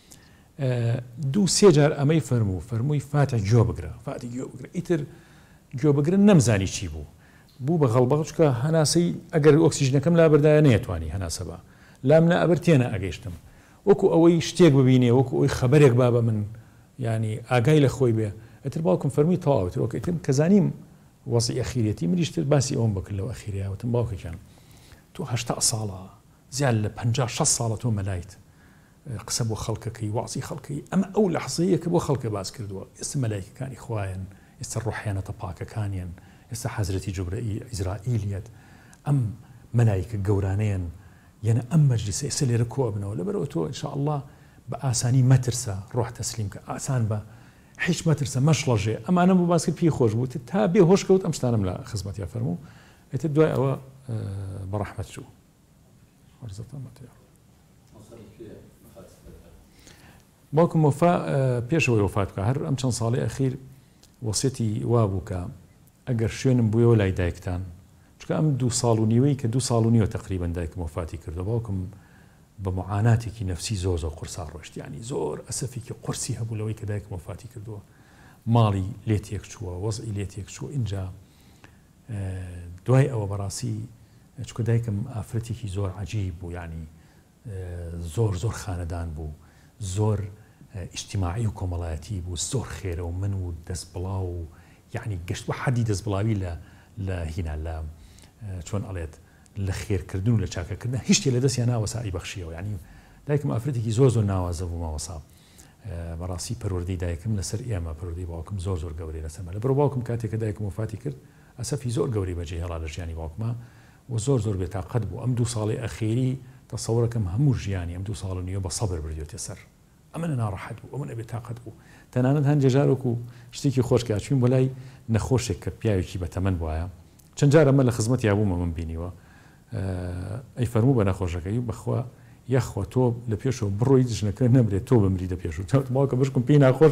دوو سێ جار ئەمەی فەرموو فەرمووی فاتح گوێ بگرە فاتی گوێ بگرە ئیتر گوێ بگرن نەمزانی چی بوو بوو بە غەڵبەغ چکە هەناسەی ئەگەر ئۆکسیژنەکەم لا بەردایە نەیەتوانی هەناسە بە لام نە ئەبەر تێنە ئەگەیشتم وەکو ئەوەی شتێک ببینێ وەکو ئەوی خەبەرێک با بە من ینی ئاگای لە خۆی بێ ئەتر باوکم فەرمووی تەواو وەکەیتم کە زانیم وەزعی ئەخیرەتی منیشتر باسی ئەوم بکرد لەو ئەخیریاوتم باوکەکان تۆ هەشتا ساڵە زیاد لە پەنجا شەش ساڵە تۆ مەلایت قسە بۆ خەڵکەکەی وازی خەڵکی ئەمە ئەو لەحزەیە کە بۆ خەڵکە باس کردووە ئێستا مەلایکەکانی خوایەن ئێستا ڕوحیانەتە پاکەکانیان ئێستا حەزرەتی جوبرەئیل ئیزرائیلیەت ئەم مەلایکە گەورانەیەن یعنی ئەم مەجلیسە ئێستا لێرە کۆ بنەوە لەبەرەوە تۆ ئینشاءالله بە ئاسانی مەترسە ڕۆح تەسلیم کە ئاسان بە هیچ مەترسە مەشڵەژێ ئەمانە بۆ باس کرد پێی خۆش بوو تا بێ هۆش کەوت ئەم شتانم لە خزمەتیا فەرموو ئێتر دوای ئەوە بەڕەحمەت چوو باوکم وەفا پێشەوەی وەفات بکە هەر ئەم چەند ساڵی ئەخیر وەسیەتی وا بوو کە ئەگەر شوێنم بوویەوە لای دایکتان چکە ئەم دوو ساڵ و نیوەی کە دوو ساڵ و نیوە تقریبا دایکم وەفاتی کردو باوکم بە معاناتێکی نەفسی زۆر زۆر قورسا ڕۆشت ینی زۆر ئەسەفێکی قورسی هەبوو لەوەی کە دایکم وەفاتی کردووە ماڵی لێتێک چووە وەزعی لێتێک چووە اینجا دوای ئەوە بەڕاستی چکە دایکم ئافرەتێکی زۆر عەجیب بوو ینی زۆر زۆر خانەدان بوو زۆر ئیجتیماعی و کۆمەڵایەتی بوو زۆر خێرە و من و دەست بڵاو و یعنی گەشت بە حەدی دەست بڵاوی لە لە هینا لە چۆن ئەڵێت لە خێرکردن و لە چاکەکردن هیچ شتێ لە دەستیان ناوەسایی بەخشیەوە ینی دایکم ئافرەتێکی زۆر زۆر ناوازە بوو ماوەسا بەڕاستی پەروەردەی دایکم لەسەر ئێمە پەروەردەی باوکم زۆر زۆر گەورەی لەسەرمە لەبەرەوە باوکم کاتێک کە دایکم وەفاتی کرد ئەسەفی زۆر گەورەی بەجێ هێڵا لە ژیانی باوکمە و زۆر زۆر بێتاقەت بوو ئەم دوو ساڵی ئەخێری تەسەوڕەکەم هەموو ژیانی ئەم دوو ساڵ و نیوە بە سەبر بردوێتە سەر ئەمەە ناڕەحەت بوو ئەمە بێتاقەت بوو تەنانەت هەندێک جارێک و شتێکی خۆشکە چوین بۆ لای نەخۆشێک کە پیاوێکی بەتەمەن بووایە چەند جار ئەمە لە خزمەتی یابوومە من بینیوە ئەی فەرموو بە نەخۆشەکەی بەخوا یەخوا تۆ لە پێشەوە بڕۆی ژنەکە نەمرێت تۆ بمری لە پێش باوکە بشکم پێی ناخۆش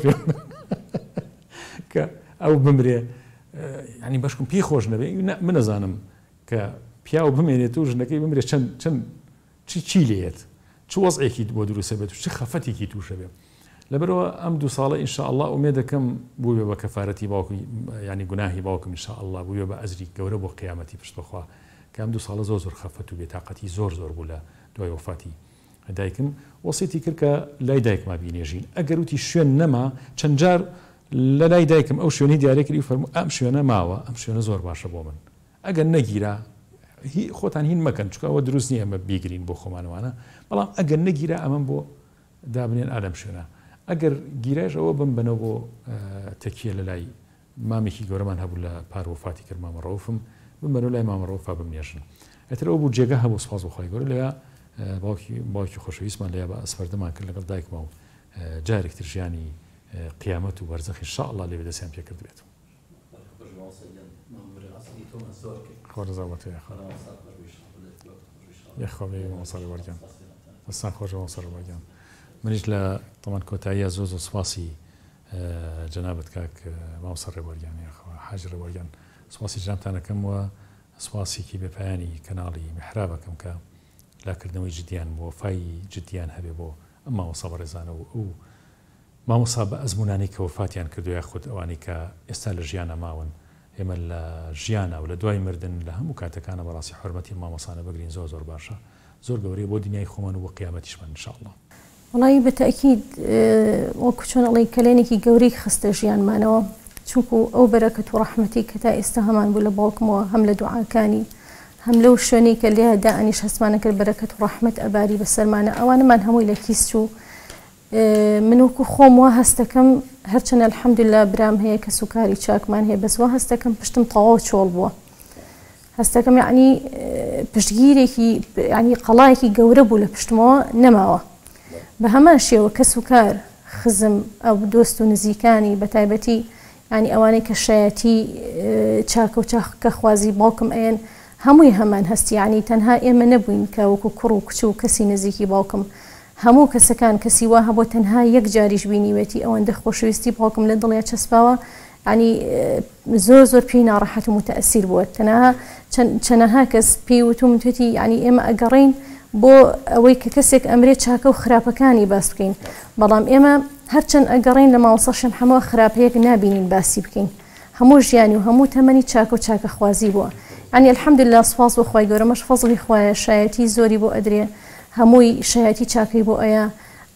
کە ئەو بمرێ ینی بەشکم پێی خۆش نەبێ من نەزانم کە پیاو بمێنێت و ژنەکەی بمرێت چەند چەند چی چی لێت چ وەزعێکی بۆ دروستە بێت و چ خەفەتێکی تووشە بێ لەبەرەوە ئەم دوو ساڵە ئینشاءالله ئومێ دەکەم بووێ بە کەفارەتی باوکی ینی گوناهی باوکم ئینشاءالله بووێ بە ئەجری گەورە بۆ قیامەتی پشت بەخوا کە ئەم دوو ساڵە زۆر زۆر خەفەت و بێتاقەتی زۆر زۆر بوو لە دوای وەفاتی دایکم وەسیەتی کرد کە لای دایکما بینێژین ئەگەر وتی شوێن نەما چەند جار لە لای دایکم ئەو شوێنی دیارە کردی و فەرموو ئەم شوێنە ماوە ئەم شوێنە زۆر باشە بۆ من ئەگەر نەگیرا خۆتان هین مەکەن چکە ئەوە دروست نییە ئەمە بیگرین بۆ خۆمانەوانە بەڵام ئەگەر نەگیرا ئەمەم بۆ دابنێن ئادەم شوێنە ئەگەر گیرایش ئەوە بم بنەوە بۆ تەکیە لە لای مامێکی گەورەمان هەبوو لە پار وەفاتی کرد مامە ڕەوفم بمبەرەوە لای مامە ڕەوفا بمێژن ئەتر ئەو بوو جێگە هەبوو سوپاس بەخوای گەورە لەوێ باوکی باوکی خۆشەویستمان لێ بە ئەسپەردەمان کرد لەگەڵ دایکما و جارێکتر ژیانی قیامەت و بەرزەخی ئینشاءالله لێوێ دەستیان پێ کرد بێت یەخۆبێ مامۆسای وەرگیان دەستان خۆش مامۆسای وەرگیان منیش لە تەمان کۆتاییە زۆر زۆر سوپاسی جەنابەت کاک مامۆسای ڕێوەرگیان حاج ڕێوەرگیان سوپاسی جنابتانەکەم وە سوپاسێکی بێپایانی کەناڵی میحرابەکەم کە لاکردنەوەی جدیان بۆ وەفای جدیان هەبێ بۆ ئەم مامۆسا بەڕێزانە و ئەو مامۆسا بە ئەزمونانەی کە وەفاتیان کردو یاخود ئەوانی کە ئێستا لە ژیانە ماون ئێمە لە ژیانە و لە دوای مردن لە هەموو کاتەکانە بەڕاستی حورمەتی مامۆسانە بگرین زۆر زۆر باشە زۆر گەورەیە بۆ دنیای خۆمان و بۆ قیامەتیشمان ئینشاءالله وڵی بەتەئکید وەکو چۆن ئەڵێ کەلێنێکی گەورەی خستە ژیانمانەوە چونکو ئەو بەرەکەت و ڕەحمەتی کە تا ئێستا هەمان بوو لە باوکمەوە هەم لە دوعاکانی هەم لەو شوێنەی کە لێ دائنیش هەستمانە کرد بەرەکەت و ڕەحمەت ئەباری بەسەرمانە ئەوانەمان هەمووی لە کیس چوو من وەکو خۆم وا هەستەکەم هەرچەنە الحەمدوللا برام هەیە کە سوکاری چاکمان هەیە بەس وا هەستەکەم پشتم تەواو چۆڵ بووە هەستەکەم یعنی پشتگیرێکی ینی قەڵایەکی گەورە بوو لە پشتمەوە نەماوە بە هەمان شێوە کە سوکار خزم ئەو دۆست و نزیکانی بەتایبەتی ینی ئەوانەی کە شایەتی چاکە و چاکە خوازی باوکم ئەیەن هەمووی هەمان هەستی ینی تەنها ئێمە نەبووین کە وەکو کوڕ و کچ و کەسی نزیکی باوکم هەموو کەسەکان کەسی وا هەبوو تەنها یەک جاریش بینیوێتی ئەوەندە خۆشەویستی باوکم لە دڵیا چەسپاوە ینی زۆر زۆر پێی ناڕەحەت و متەئەسیر بووە تەنها چەنەها کەس پێی وتوم توێتی ینی ئێمە ئەگەڕین بۆ ئەوەی کە کەسێک ئەمرێت چاکە و خراپەکانی باس بکەین بەڵام ئێمە هەرچەند ئەگەڕین لە ماوەسەشم هەموو خراپەیەک نابینین باسی بکەین هەموو ژیانی و هەموو تەمەنی چاکە و چاکە خوازی بووە ینی الحەمدوللا سوپاس بۆ خوای گەورە مەش فەزڵی خوایە شایەتی زۆری بۆ ئەدرێ هەمووی شایەتی چاکەی بۆ ئەیە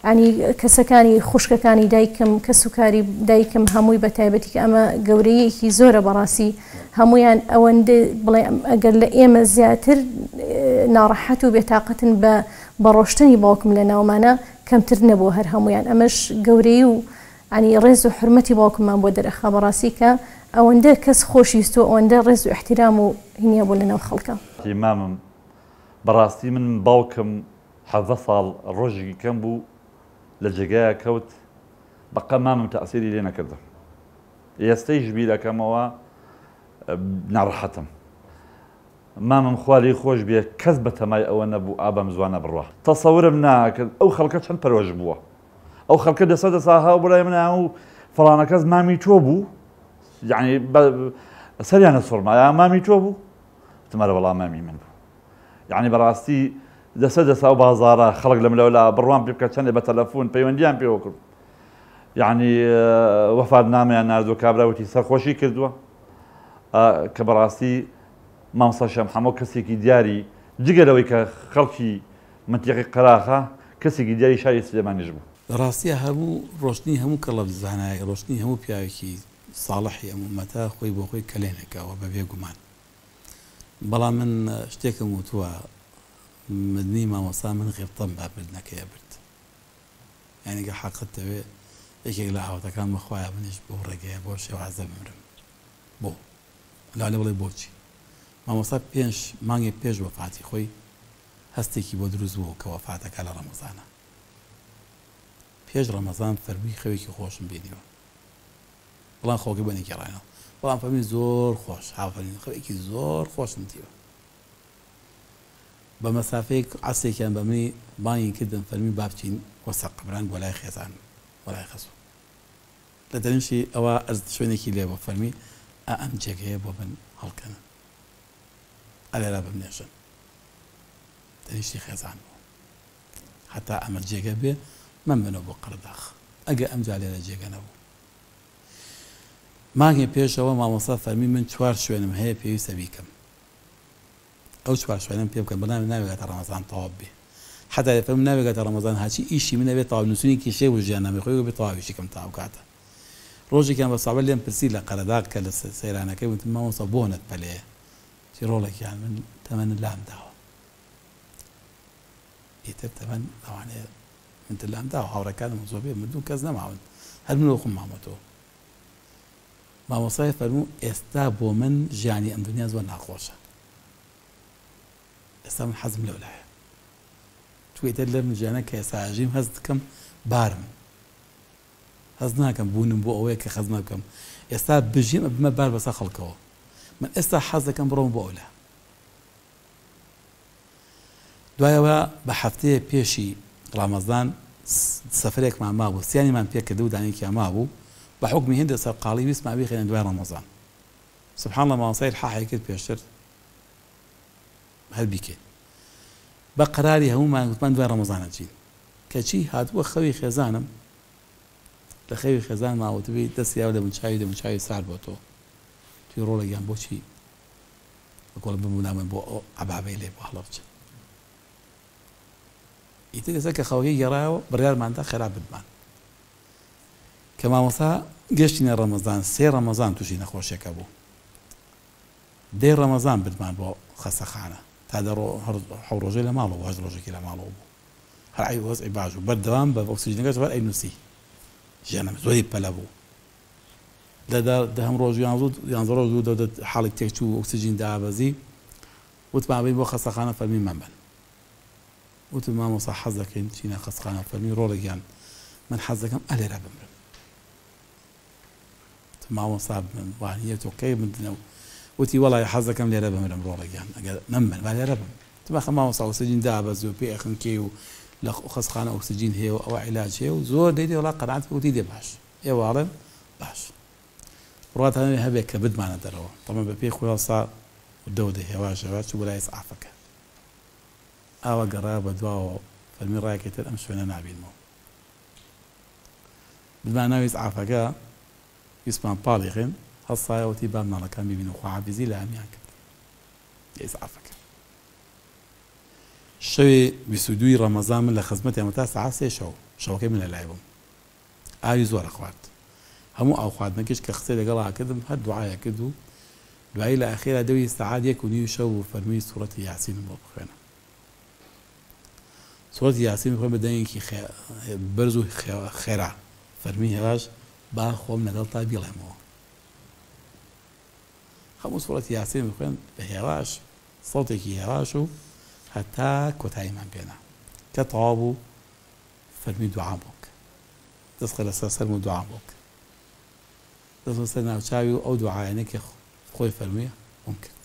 ینی کەسەکانی خوشکەکانی دایکم کە سوکاری دایکم هەمووی بە تایبەتی کە ئەمە گەورەیەکی زۆرە بەڕاستی هەمویان ئەوەندە بڵێ ئەگەر لە ئێمە زیاتر ناڕەحەت و بێتاقەتن بە بەڕۆشتنی باوکم لە ناومانە کەمتر نەبوو هەر هەمویان ئەمەش گەورەی و ینی ڕێز و حرمەتی باوکممان بۆ دەرەخا بەڕاستی کە ئەوەندە کەس خۆشیست و ئەوەندە ڕێز و احترام و هینیە بوو لەناو خەڵکە. مامم بەڕاستی من باوکم حەڤە ساڵ ڕۆژێکی کەم بوو لە جێگایە کەوت بەقە مامم تەئسیری لێ نەکردم. ئێستەیش بیرەکەمەوە ناڕەحەتم. مامم خوا لێی خۆش بێ کەس بە تەمای ئەوە نەبوو ئابەم زوانە بڕوە. تەسەورم ناکرد ئەو خەڵکە چەند پەرۆژ بووە. ئەو خەڵکە دەسە دەسا هاو بڵای منە و فڵانە کەس مامی تۆ بوو یعنی سەریانە سوڕمایە مامی تۆ بوو تمەرە وەڵام مامی من بوو. یعنی بەڕاستی دەسە دەسا و بازارە خەڵک لەم لەولا بڕوان پێ بکە چەندێ بە تەلەفۆن پەیوەندیان پێوە کرد. یعنی وەفات نامەیان ناردووە کابراوتی سەرخۆشی کردووە کە بەڕاستی مامۆستا شێخ محەممەد کەسێکی دیاری جگەرەوەی کە خەڵکی منتیقی قەراخە کەسێکی دیاری شاری سلێمانیش بوو. ڕاستیە هەموو ڕۆشنی هەموو کەڵە زانای ڕۆشنی هەموو پیاوێکی ساڵحی ئەمومەتە خۆی بۆ خۆی کەلێنێکەوە بە بێگومان. بەڵام من شتێکم وتووە مدنی مامۆستا من غیبتەم بابردنەکەیە برد. یعنی گە حەقت دەوێ یەکێک لە هاوتەکان بەخوایە منیش بۆ ڕێگەیە بۆ شێوازە بمرم بۆ لاالێ بڵێ بۆچی مامۆستا پێنج مانگی پێش وەفاتی خۆی هەستێکی بۆ دروست بوو کە وەفاتەکە لە ڕەمەزانە. پێش ڕەمەزان فەرمووی خەوێکی خۆشم بینیوە بەڵام خۆکە بەنێکی ڕایەوە بەڵام فەرمی زۆر خۆش هاوفەرمی خەوێکی زۆر خۆشم دیوە. بە مەسافەیەک عەسێکیان بە منی بانگی کردن فەرمی با بچین وەسە قەبران بۆ لای خێزان بۆ لای خەسوو لە دەرنشی ئەوە ئەرز شوێنێکی لێ بۆ فەرمی ئا ئەم جێگەیە بۆ بن هەڵکەنن ئەلێرا بمنێژن دەنیشتی خێزان بوو هەتا ئەمە جێگە بێ من بنەوە بۆ قەرداخ ئەگە ئەم جا لێرە جێگە نەبوو. مانگی پێشەوە مامۆستا فەرمی من چوار شوێنم هەیە پێویستە بیکەم ئەو چوار شوێنم پێ بکەم بەناوی ناوێتە ڕەمەزان تەواو بێ حتا فەرمی ناوێتە ڕەمەزان هاچی ئیشی من نەبێت تەواو نووسینی کیشێ و ژیاننامەی خۆی بێ تەواویشی کەم تاو کاتە. ڕۆژێکیان بە ساڵە لێم پرسی لە قەرەداغ کە لە سەیرانەکەی وتم مامۆستا بۆ نەتپەلەیە چی ڕۆڵێکیان من تەمەنت لام داوە ئیتر تەمەن ئەوانەیە من لام داوە هاوڕەکانم زۆر بێ مردوو کەس نەماون هەر من وەخم مامۆتەوە. مامۆستای فەرموو ئێستا بۆ من ژیانی ئەم دنیا زۆر ناخۆشە ئێستا من حەزم لەولایە توێتر لەم ژیانە کە ئێستا ئاژیم هەست دکەم بارم هەز ناکەم بوونم بۆ ئەوەیە کە خەز ناکەم ئێستا بژیم بمە بار بەسەر خەڵکەوە من ئێستا حەز دەکەم بڕۆم بۆ ئەولا. دوایەوە بە هەفتەیە پێشی ڕەمەزان سەفرێکمان مابوو سییانیمان پێکرد و دانێکیان مابوو بە حکمی هێندە سەرقاڵی ویستمان بخێنن دوای ڕەمەزان. سبحان الله مامۆستای الحاحی کرد پێشتر هەر بیکەین بە قەراری هەموومان گوتمان دوای ڕەمەزانە چین کەچی هاتووە خەوی خێزانم لە خەوی خێزان ماوەتبی دەستیاو لە منچاوی دە منچاوی سار بۆ تۆ توی ڕۆڵێکیان بۆچی بەکۆڵ بمونامن بۆ ئەو عەبابەی لێ بۆ هەڵە بچن. ئیتر ئێستا کە خەوەکەی گەڕایەوە بڕیارماندا خێرا بدمان کە مامۆستا گەشتینە ڕەمەزان سێ ڕەمەزان تووشی نەخۆشیەکە بوو دەی ڕەمەزان بدمان بۆ خەسەخانە تا دەڕۆ حەو ڕۆژەی لە ماڵەوە هەشت ڕۆژێکی لە ماڵەوە بوو هەر ئەی وەزعی باش و بەردەوام بە ئۆکسیجنەکەش بەر ئەینووسی ژیانم زۆری پەلە بوو لە دەهەم ڕۆژ یانزە ڕۆژ و دەدە حاڵێک تێکچوو و ئۆکسیجین دابەزی وتمان بین بۆ خەسەخانە فەرمی من بن وتم مامۆستا حەز دەکەین چینە خەسەخانە فەرمی ڕۆڵێکیان من حەز دەکەم ئەلێرە بمرم. مامۆستا من وانیە تۆکەی بندنەوە وتی وەڵای حەز دەکەم لێرە بمرم ڕۆڵێکیان ئەگەر نەمبن با لێرە بم تباخە مامۆستا ئۆکسیجین دابەز و پێ ئەخنکێ و لە خەسەخانە ئۆکسیجین هەیە و ئەوە عیلاج هەیە و زۆر دەیدێ وڵا قەناعەت وتی دێ باش ئێوەڵێن باش ڕاتانەوێ هەبێت کە بدمانە دەرەوە تەمەن بە پێی خۆی سا دەودە هێواشەوە چوو بۆ لای ئیسعافەکە ئاوە گەڕا بە دواوە فەرمی ڕایەکەتر ئەم شوێنە نابینەوە بدمان ناوی ئیسعافەکە ویسمان پاڵی خێن هەستایەوەتی با ماڵەکان ببین و خواحافیزی لە هەمیان کرد ئیسعافەکە. شەوێ بیست و دووی ڕەمەزان من لە خزمەتی ئەمە تا سەعات سێ شەو شەوەکەی من لە لای بووم ئاوی زۆرە خوارد هەموو ئاو خواردنەکەش کە قسەی لەگەڵا کردم هەر دوعایە کرد و دوایی لە ئەخێرا دەوی سەعات یەک و نیو شەو و فەرمووی سوورەتی یاسین بۆ بخوێنە سوورەتی یاسین بخوێن بە دەنگێکی بەرز و خێرا فەرمی هێواش با خۆم لەگەڵ تا بیڵێمەوە هەموو سوورەتی یاسین بخوێن بە هێواش سەڵتێکی هێواش و هەتا کۆتاییمان پێنا کە تەواو بوو فەرمی دوعام بۆک دەستخە لەسەر سەرم و دوعام بۆک دەست سەر ناوچاوی و ئەو دوعایانە کە خۆی فەرموویە بۆم کرد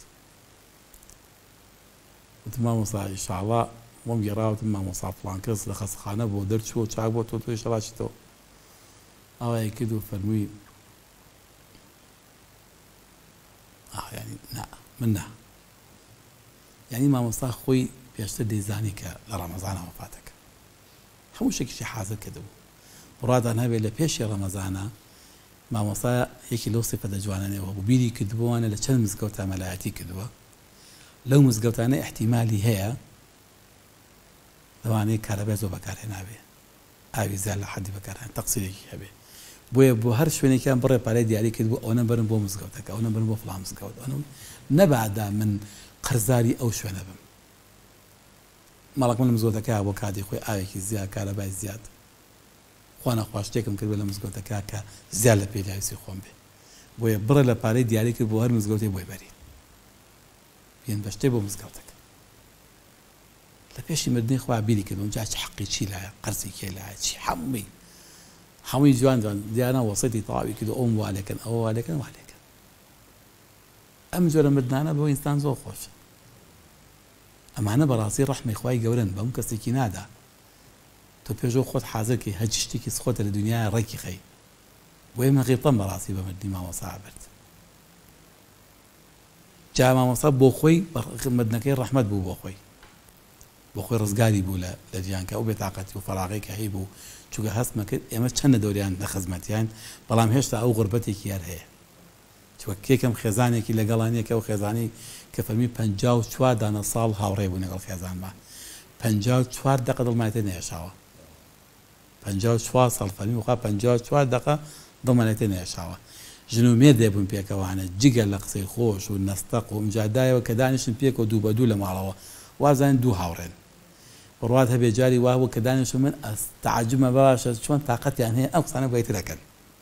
وتم مامۆستا ئینشاءڵڵا بۆم گێڕاوتم مامۆستا فڵان کەس لە خەستەخانە بۆ دەرچووە چاک بۆ تۆ تۆی شەڕاچیتەوە ئەوای کرد و فەرمووی یعنی نا من نا یعنی مامۆستا خۆی پێشتر دەیزانی کە لە ڕەمەزانە وەفاتەکە هەموو شتێکیشی حازر کردبوو بڕادان هەبێت لە پێشی ڕەمەزانە مامۆستا یەکی لەو سیفەتە جوانانەوە بوو بیری کردبووانە لە چەند مزگەوتە مەلایەتی کردووە لەو مزگەوتانە احتیمالی هەیە لەوانەیە کارەبای زۆر بەکارهێنابێ ئاوی زیاد لە حەدی بەکارهێن تەقسیرێکی هەبێ بۆیە بۆ هەر شوێنێکیان بڕێ پارەی دیاری کرد بوو ئەوە برن بۆ مزگەوتەکە ئەوە برن بۆ فڵان مزگەوت ئەوە نەبعدا من قەرزاری ئەو شوێنە بم مەڵک من لە مزگەوتەکە بۆ کاتی خۆی ئاوێکی زیاد کارەبای زیاد خوا نەخوا شتێکم کرد لە مزگەوتەکە کە زیاد لە پێداویستی خۆم بێ بۆیە بڕێ لە پارەی دیاری کرد بۆ هەر مزگەوتێ بۆی بەری بێن بە شتێ بۆ مزگەوتەکە لە پێشی مردنی خوا بیری کردم جا چ حەقی چی لایە قەرزی کێ لایە چی هەمووی هەمووی جوان جوان دیانە وەسەتی تەواوی کرد ئەوم وا لێکن ئەوە وا لێکن وا لێکن ئەم جۆرە مردانە بۆ ئینسان زۆر خۆشە ئەمانە بەڕاستی ڕەحمی خوای گەورن بەم کەسێکی نادا تۆ پێشەوە خۆت حازرکەی هەچ شتێکی سخۆتە لە دنیای ڕێکی خەی بۆیە من غیڵتەم بەڕاستی بە مردنی مامۆستا برد جا مامۆستا بۆ خۆی مردنەکەی ڕەحمەت بوو بۆ خۆی بۆ خۆی ڕزگاری بوو لە جیانکە ئەو بێتاقەتی و فەراغی کە هەی بوو چونکە هەستمە کرد ئێمە چەندە دەوریان لە خزمەتیان بەڵام هێشتا ئەو غوربەتێکی یار هەیە چوە کێکم خێزانێکی لەگەڵانیەکە ئەو خێزانی کە فەرمی پەنجا و چوار دانە ساڵ هاوڕێ بوو لەگەڵ خێزانمان پەنجا و چوار دەقە دڵمانێتە نێشاوە پەنجا و چوار ساڵ فەرمی وخوا پەنجا و چوار دەقە دڵمانێتە نێشاوە ژن و مێردێ بوون پێکەوانە جگە لە قسەی خۆش و نەستەق و مجادایەوە کە دانیشتن پێکەوە دوو بە دوو لە ماڵەوە وازان دوو هاوڕێن بڕوات هەبێ جاری واوە کە دانیشت من ئەستەعجبمە باشە چۆن تااقەتیان هەیە ئەم قسانە بۆیتر دەکەن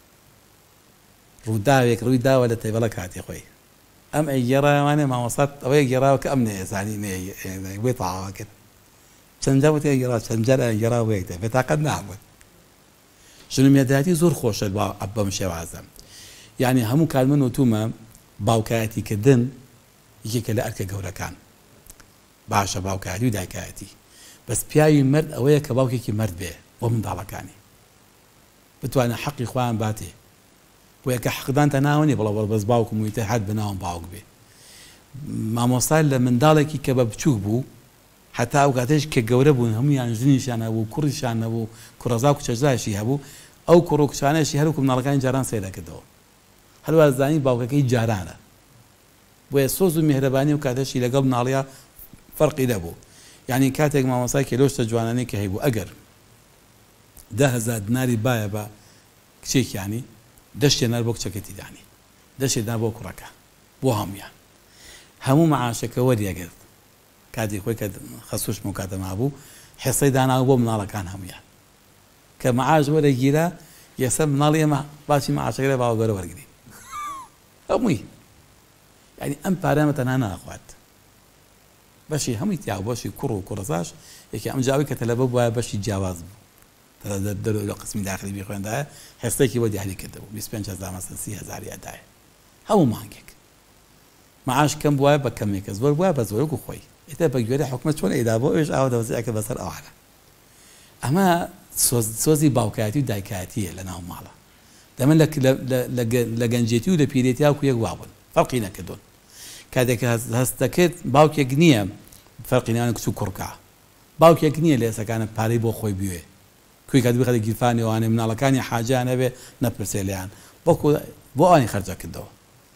ڕووداوێک ڕووی داوە لە تەیبەڵە کاتی خۆی ئەم ئەی گێڕایوانێ مامۆسات ئەوەیە گێڕاوە کە ئەم نێزانی نێ بۆی تەواوە کرد چەند جا وتێ گێڕا چەند جار گێڕا بۆیەکتە بێتاقەت نابوت ژنومێدایەتی زۆر خۆشە بەم شێوازە یعنی هەموو کارمن وتومە باوکایەتی کردن یەکێکە لە ئەرکە گەورەکان باشە باوکایەتی و دایکایەتی بەس پیاوی مرد ئەوەیە کە باوکێکی مرد بێ بۆ منداڵەکانی بتوانە حەقی خۆیان باتێ بۆ یەکە حەقدانتە ناوەنێ بڵەوە بەس باوکم ویتە هەر بناوم باوک بێ مامۆستا لە منداڵێکی کە بە بچووک بوو حتا ئەو کاتێش کە گەورە بوون هەمویان ژنیشان هەبوو کوڕیشان نەبوو کوڕەزا و کچەژایشی هەبوو ئەو کوڕ و کچانەشی هەروکو مناڵەکانی جاران سەیرەکردەوە هەروە زانی باوکەکەی جارانە بۆیە سۆز و میهرەبانی و کاتێشی لەگەڵ مناڵیا فەرقی دەبوو یعنی کاتێک مامۆستا کێلۆشتە جوانانەی کە هەیبوو ئەگەر ده هەزار دیناری باە بە کچێکیانی دەشتێ نار بۆ کچەکەتی دانی دەشێ دان بۆ کوڕەکە بۆ هەمویان هەموو مەعاشەکە وەریەگرت کاتی خۆی کە خەسوش و کاتەما بوو حێسەی داناوە بۆ مناڵەکان هەمویان کە مەعاش وەرەگیرە یەسە مناڵی ئێمە باسی مەعاشەکە باوە گەورە وەرگری هەمووی یعنی ئەم پارەمە تەنها ناخوات بەشی هەمووی تیا بەشی کوڕ و کوڕەزاش یەکی ئەم جاوی کە تەلەبە بووە بەشی جیاواز بوو لە قسمی داخلی بی خوێندایە هێستێکی وە دیاری کردەبوو بیست و پێنج هەزار مەسەن سی هەزاری ئەدایە هەموو مانگێک مەعاش کەم بووە بە کەمێکە زۆر بووە بە زۆرەکو خۆی ئێتە بە گوێرە حکومەت چۆن ئەیدا بۆ ئێش ئاوا دەوزیەکە بەسەر ئەوانە ئەمە سۆزی باوکایەتی و دایکایەتیە لە ناو ماڵە دەمە لە گەنجێتی و لە پیرێتیا و یەک وابوون فەرقی نەکردوون کاتێک هەستەکرد باوکێک نییە فەرقی ناوەن کچ و کوڕکە باوکێک نییە لە ئێسەکانە پارەی بۆ خۆی بوێ کوی کات بخەتە گیرفانیوانێ مناڵەکانی حاجیان هەبێ نەپرسێ لێیان بۆ ئەوانی خەرجە کردەوە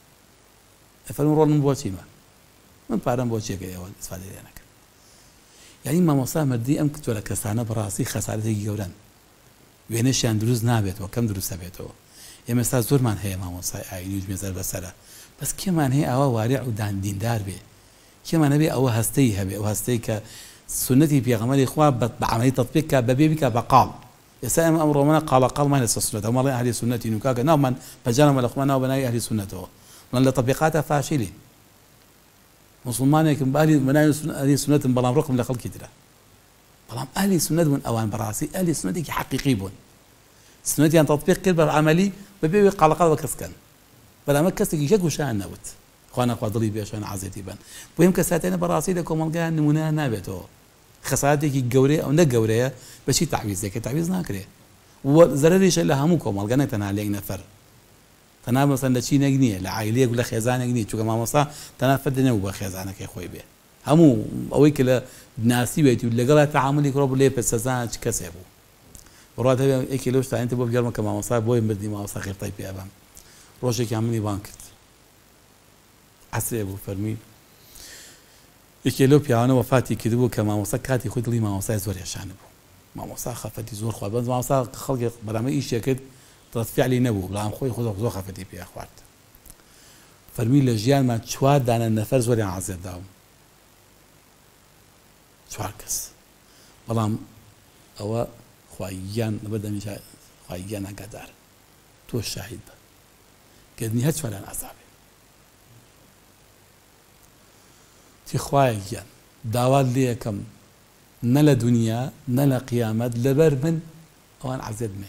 فەرموو ڕۆڵم بۆ چیمە من پارەم بۆ چێکە ئێوە ئیسفادە لێ نەکرد یعنی مامۆستا مردی ئەم جۆرە کەسانە بەڕاستی خەسارەتێکی گەورەن وێنەشیان دروست نابێتەوە کەم دروستە بێتەوە ئێمە ئێستا زۆرمان هەیە مامۆستای ئاینی و مێزەر بەسەرە بەس کێمان هەیە ئەوە وارع و داندیندار بێ کێمان هەبێ ئەوە هەستەی هەبێ ئەو هەستەی کە سنەتی پێغەمبەری خوا بە عەمەلی تەطبیق کە بەبێ بیکە بە قاڵ ئێستا ئێمە ئەمڕۆمانە قاڵەقاڵمان لەسەر سنەتە مەڵێ ئەهلی سنەتی نوکاکە ناومان بەجانەوە لە خۆمان ناو بەناوی ئەهلی سنەتەوە بەڵام لە تەطبیقاتە فاشیلی مسلمانێکم بالی بەناوی ئەهلی سنەتم بەڵام ڕقم لە خەڵکی ترە بەڵام ئەهلی سنەت بوون ئەوان بەڕاستی ئەهلی سنەتێکی حەقیقی بوون سنەتیان تەطبیق کرد بە عەمەلی بەبێ قاڵەقاڵ بە کەسکەن بەڵام کەسێکی یەک وشیان نەوت خوا نەخوا دڵی بێشان عەزێتی بن بۆ ئەم کەساتێنە بەڕاستی لە کۆمەڵگەیان نمونە نابێتەوە خەسارەتێکی گەورەیە ئەو نە گەورەیە بەچی تعویزێکە تعویز ناکرێ زەرەریشە لە هەموو کۆمەڵگە نە تەنها لە یەک نەفەر تەنها مەسەن لە چینێک نییە لە عایلەیەک و لە خێزانێک نییە چونکە مامۆستا تەنها فەردە نەبوو بە خێزانەکەی خۆی بێ هەموو ئەوەی کە لە ناسی بێتی و لەگەڵا تەعاملی کڕۆ بڵێ پێ سەزان چ کەسێ بوو بڕات هەبێ ئێکی لەو شتانێتە بۆ بگەڕمە کە مامۆستا بۆی مردی مامۆستا خێرتای پێ بەم ڕۆژێکی منی بان کرد عەسرێ بوو فەرمی یەکێ لەو پیاوانە وەفاتی کردبوو کە مامۆستا کاتی خۆی دڵی مامۆستای زۆر هێشانە بوو مامۆستا خەفەتی زۆر خوا بەس مامۆستا خەڵکی بەرامە ئیشێ کرد ڕەتفیعلی نەبوو بەڵام خۆی خۆ زۆر خەفەتی پێ خوارد فەرمی لە ژیانمان چوار دانە نەفەر زۆریان عەزێت داوم چوار کەس بەڵام ئەوە خواییان لەبەردەمی خواییان ئاگادار تۆ شاهید بە کردنی هەر چواران عەزابێ تی خوایەکیان داوات لێ یەکەم نە لە دنیا نە لە قیامەت لەبەر من ئەوان عەزێت مێ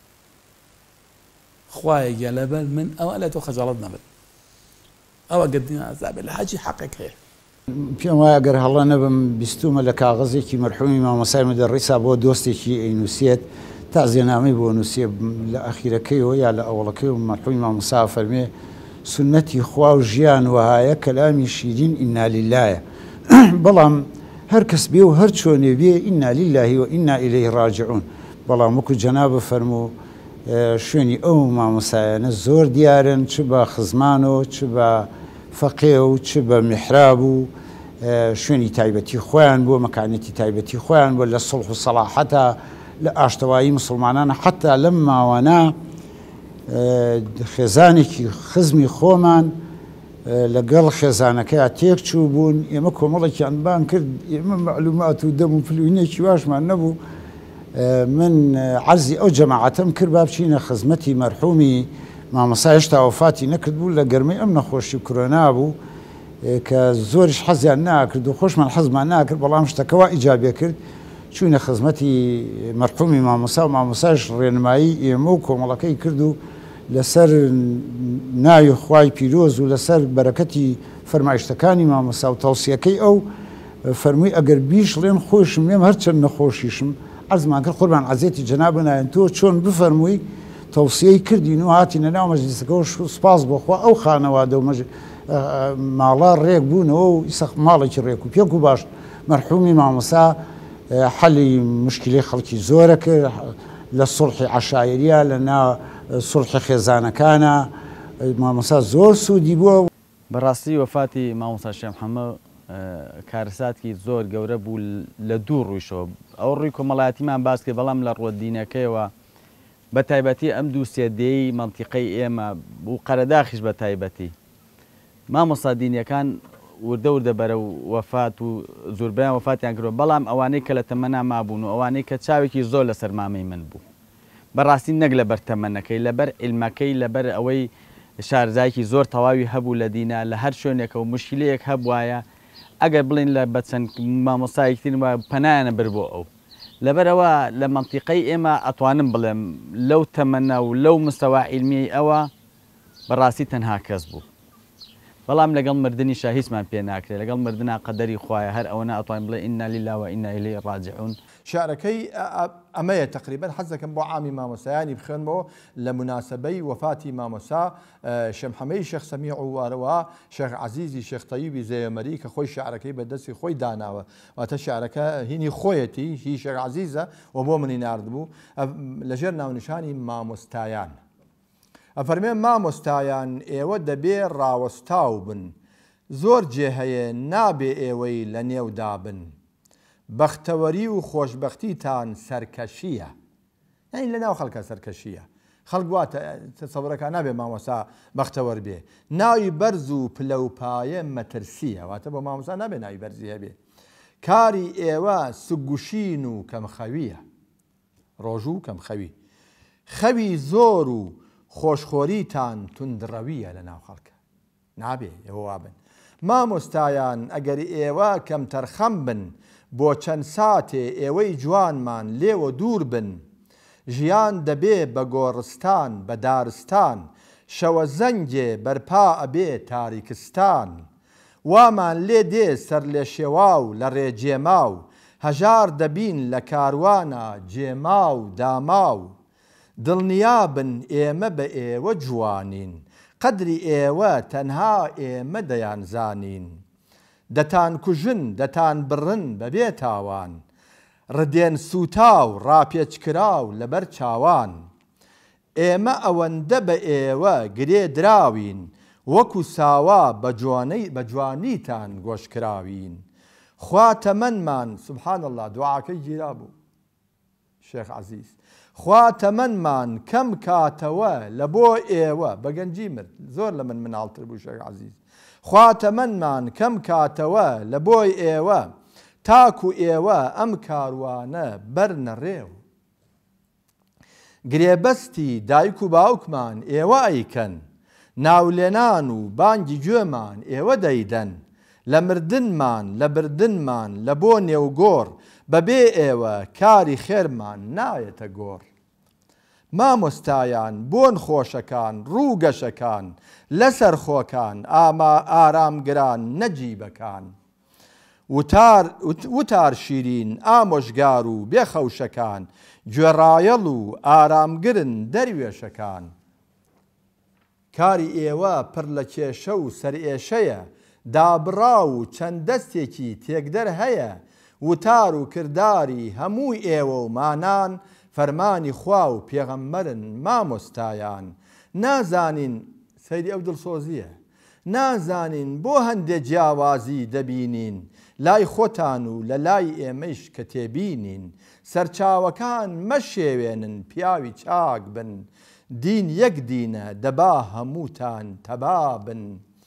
خوایەکیە لەبەر من ئەوە لە تۆ خەجاڵەت نەبن ئەوە گردنی عەزابێ لە حاجی حەقێک هەیە پێم وایە گەر هەڵە نەبم بیستومە لە کاغەزێکی مەرحومی مامۆسای مەدەڕیسا بۆ دۆستێکی ئەینووسێت تا زێنامەی بۆ نووسێ لە ئەخیرەکەیەوە یا لە ئەوڵەکەی و مەرحومی مامۆسا فەرمێ سنەتی خوا و ژیان وهایە کەلامی شیرین ئینا لیلایە بەڵام هەر کەس بێ و هەر چۆنێ بێ ئینا لیلهی و ئینا ئیلەیهی ڕاجعون بەڵام وەکو جەنابە فەرموو شوێنی ئەو مامۆسایانە زۆر دیارن چ بە خزمانەوە چ بە فەقێ و چ بە میحراب و شوێنی تایبەتی خۆیان بۆ مەکانەتی تایبەتی خۆیان بۆ لە سڵح و سەلاحەتە لە ئاشتەوایی مسلمانانە حتا لەم ماوانە خێزانێکی خزمی خۆمان لەگەڵ خێزانەکەی تێک چوو بوون ئێمە کۆمەڵێکیان بان کرد ئێمە معلومات و دەم و پلوینێکی واشمان نەبوو من عەرزی ئەو جەماعەتەم کرد با بچینە خزمەتی مەرحومی مامۆستا هێشتا وەفاتی نەکرد بوو لە گەرمەی ئەم نەخۆشی کۆرۆنا بوو کە زۆریش حەزیان ناکرد و خۆشمان حەزمان ناکرد بەڵام شتەکەوا ئیجابێ کرد چوونە خزمەتی مەرحومی مامۆستا و مامۆستاش ڕێنمایی ئێمە و کۆمەڵەکەی کرد و لەسەر ناوی خوای پیرۆز و لەسەر بەرەکەتی فەرمایشتەکانی مامۆستا و تەوسیەکەی ئەو فەرمووی ئەگەر بیش لێم خۆشم لێم هەرچەند نەخۆشیشم عەرزمان کرد قوربان عەزێتی جەناب نایەن تۆ چۆن بفەرمووی تەوسیەی کردین و هاتینە ناو مەجلیسەکەەوە سوپاس بۆخوا ئەو خانەوادە و ماڵا ڕێک بوونەوە و ئیسەخ ماڵێکی ڕێک و پێک و باش مەرحومی مامۆستا حەلی مشکلی خەڵکی زۆرە کرد لە سوڵحی عەشایریە لە ناو سوڵحی خێزانەکانە مامۆستا زۆر سوودی بووە بەڕاستی وەفاتی مامۆستا شێخ محەممەد کارەساتکی زۆر گەورە بوو لە دوو ڕوویشەوە ئەو ڕووی کۆمەڵایەتیمان باس کرد بەڵام لە ڕۆ دینەکەیەوە بە تایبەتی ئەم دوو سێدەی مەنتیقەی ئێمە بوو قەرەداخیش بە تایبەتی مامۆستا دینیەکان وردە وردە بەرە وەفات و زۆربیان وەفاتیان کردووە بەڵام ئەوانەی کە لە تەمەنا مابوون و ئەوانەی کە چاوێکی زۆر لەسەر مامەی من بوو بەڕاستی نەک لەبەر تەمەنەکەی لەبەر عیلمەکەی لەبەر ئەوەی شارزایکی زۆر تەواوی هەبوو لە دینە لە هەر شوێنێکە و مشکلەیەک هەبوایە ئەگەر بڵین لە بەچەند مامۆستایەکترین وە پەنایانە بر بۆ ئەو لەبەرەوە لە مەنتیقەی ئێمە ئەتوانم بڵێم لەو تەمەنە و لەو مستەوا عیلمیی ئەوە بەڕاستی تەنها کەس بوو بەڵام لەگەڵ مردنی شا هیچمان پێ ناکرێت لەگەڵ مردنا قەدەری خوایە هەر ئەوەنە ئەتوانین بڵێ ئینا لیلا و ئینا ئیلەیهی ڕاجعون شارەکەی ئەمەیە تقریبا حەز دەکەم بۆ عامی مامۆستایانی بخوێنمەوە لە مناسبەی وەفاتی مامۆستا شێخ محەممەدی شێخ سەمیع و وارەوە شێخ عەزیزی شێخ تەییبی زەیەمەری کە خۆی شعرەکەی بەدەستی خۆی داناوە واتە شعرەکە هینی خۆیەتی هی شێخ عەزیزە و بۆ منی ناردبوو لەژێر ناونیشانی مامۆستایان ئەفەرمێ مامۆستایان ئێوە دەبێ ڕاوەستاو بن زۆر جێ هەیە نابێ ئێوەی لە نێودا بن بەختەوەری و خۆشببختیتان سەرکەشیە یعنی لە ناو خەڵکە سەرکەشیە خەڵک واتە تەسەوڕەکە نابێ مامۆستا بەختەوەر بێ ناوی بەرز و پلەپایە مەترسیە واتە بۆ مامۆستا نابێ ناوی بەرزی هەبێ کاری ئێوە سگوشین و کەمخەویە ڕۆژوو کەمخەوی خەوی زۆر و خۆشخۆریتان توندڕەویە لە ناو خەڵکە نابێ ئێوە وابن مامۆستایان ئەگەر ئێوە کەم تەرخەم بن بۆ چەند ساتێ ئێوەی جوانمان لێوە دوور بن ژیان دەبێ بە گۆڕستان بە دارستان شەوە زەنگێ بەرپا ئەبێ تاریکستان وامان لێ دێ سەر لێ شێواو لە ڕێجێماو هەژار دەبین لە کاروانە جێماو داماو دڵنیابن ئێمە بە ئێوە جوانین قەدری ئێوە تەنها ئێمە دەیانزانین دەتان کوژن دەتان بڕن بەبێ تاوان ڕدێن سوتاو ڕاپێچکراو لەبەر چاوان ئێمە ئەوەندە بە ئێوە گرێ دراوین وەکو ساوا بە جوانیتان گۆشکراوین خوا تەمەنمان سبحان الله دوعاکەی گیرا بوو شێخ عەزیز خوا تەمەنمان کەم کاتەوە لە بۆ ئێوە بەگەنجی مرد زۆر لە من مناڵتر بوو شێخ عەزیز خوا تەمەنمان کەم کاتەوە لە بۆی ئێوە تاکو ئێوە ئەم کاروانە بەرنە ڕێو گرێبەستی دایک و باوکمان ئێوە ئەیکەن ناولێنان و بانگی گوێمان ئێوە دەیدەن لە مردنمان لە بردنمان لە بۆ نێوگۆڕ بەبێ ئێوە کاری خێرمان نایەتە گۆڕ مامۆستایان بۆن خۆشەکان ڕووگەشەکان لەسەر خۆکان ئاما ئارامگران نەجیبەکان وتار شیرین ئامۆژگار و بێخەوشەکان گوێڕایەڵ و ئارامگرن دەروێشەکان کاری ئێوە پڕ لە کێشە و سەرئێشەیە دابڕا و چەند دەستێکی تێکدەر هەیە وتار و کردداری هەمووی ئێوە و مانان فەرمانی خوا و پێغەمبەرن مامۆستایان نازانین سەیری ئەو دڵسۆزیە نازانین بۆ هەندێک جیاوازی دەبینین لای خۆتان و لە لای ئێمەش کە تێبینین سەرچاوەکان مەشێوێنن پیاوی چاک بن دین یەک دینە دەبا هەمووتان تەبا بن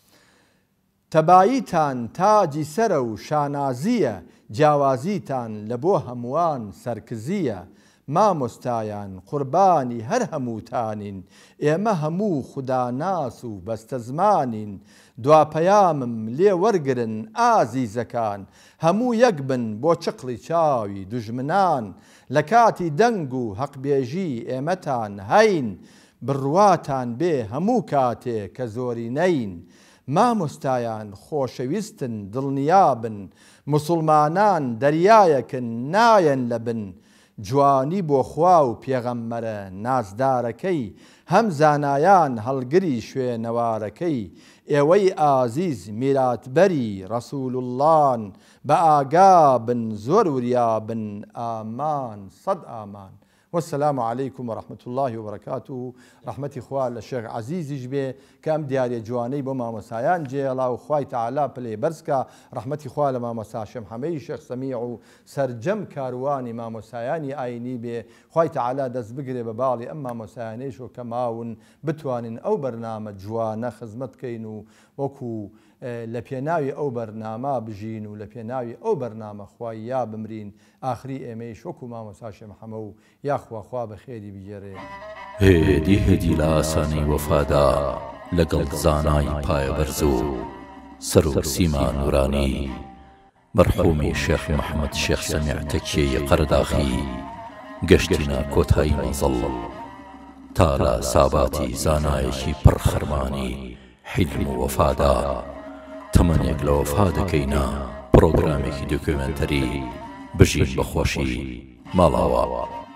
تەباییتان تاجی سەرە و شانازیە جیاوازیتان لە بۆ هەمووان سەرکزیە مامۆستایان قوربانی هەر هەمووتانین ئێمە هەموو خوداناس و بەستە زمانین دواپەیامم لێ وەرگرن ئازیزەکان هەموو یەک بن بۆ چقڵی چاوی دوژمنان لە کاتی دەنگ و حەقبێژی ئێمەتان هەین بڕواتان بێ هەموو کاتێ کە زۆری نەین مامۆستایان خۆشەویستن دڵنیابن موسڵمانان دەریایەکن نایەن لە بن جوانی بۆ خوا و پێغەمبەرە نازدارەکەی هەم زانایان هەڵگری شوێنەوارەکەی ئێوەی ئازیز میراتبەری ڕەسوول اللهن بە ئاگا بن زۆر وریابن ئامان سەد ئامان والسلام عليكم ورحمة الله وبركاته رحمتي خوال الشيخ عزيزي جبي كام دياري جواني بما مسايان جيلا وخواي تعالى بلي برسكا رحمتي خوال ما مسا شمحمي شيخ سميع سرجم كارواني ما مساياني ايني بي خواي تعالى دز بقري ببالي اما مسايانيش وكماون بتوانين او برنامج جوانا خزمت كينو وكو لپێناوی ئەو بەرنامە بژین و لە پێناوی ئەو بەرنامە خوای یا بمرین ئاخری ئێمەی شۆک و مامۆستا شێخ محەممەد و یاخواخوا بە خێری بگێڕێ هێدی هێدی لە ئاسانی وەفادا لەگەڵ زانای پایە بەرز و سەر و سیما نورانی مەرحومی شێخ محەممەد شێخ سەمیع تەکیەی قەرداغی گەشتینە کۆتایی مەنزڵ تا لە ساباتی زانایەکی پڕ خەرمانی حلم و وەفادا تەمەنێک لە وەفا دەکەینە پرۆگرامێکی دوکومنتەری بژین بەخۆشی ماڵاوە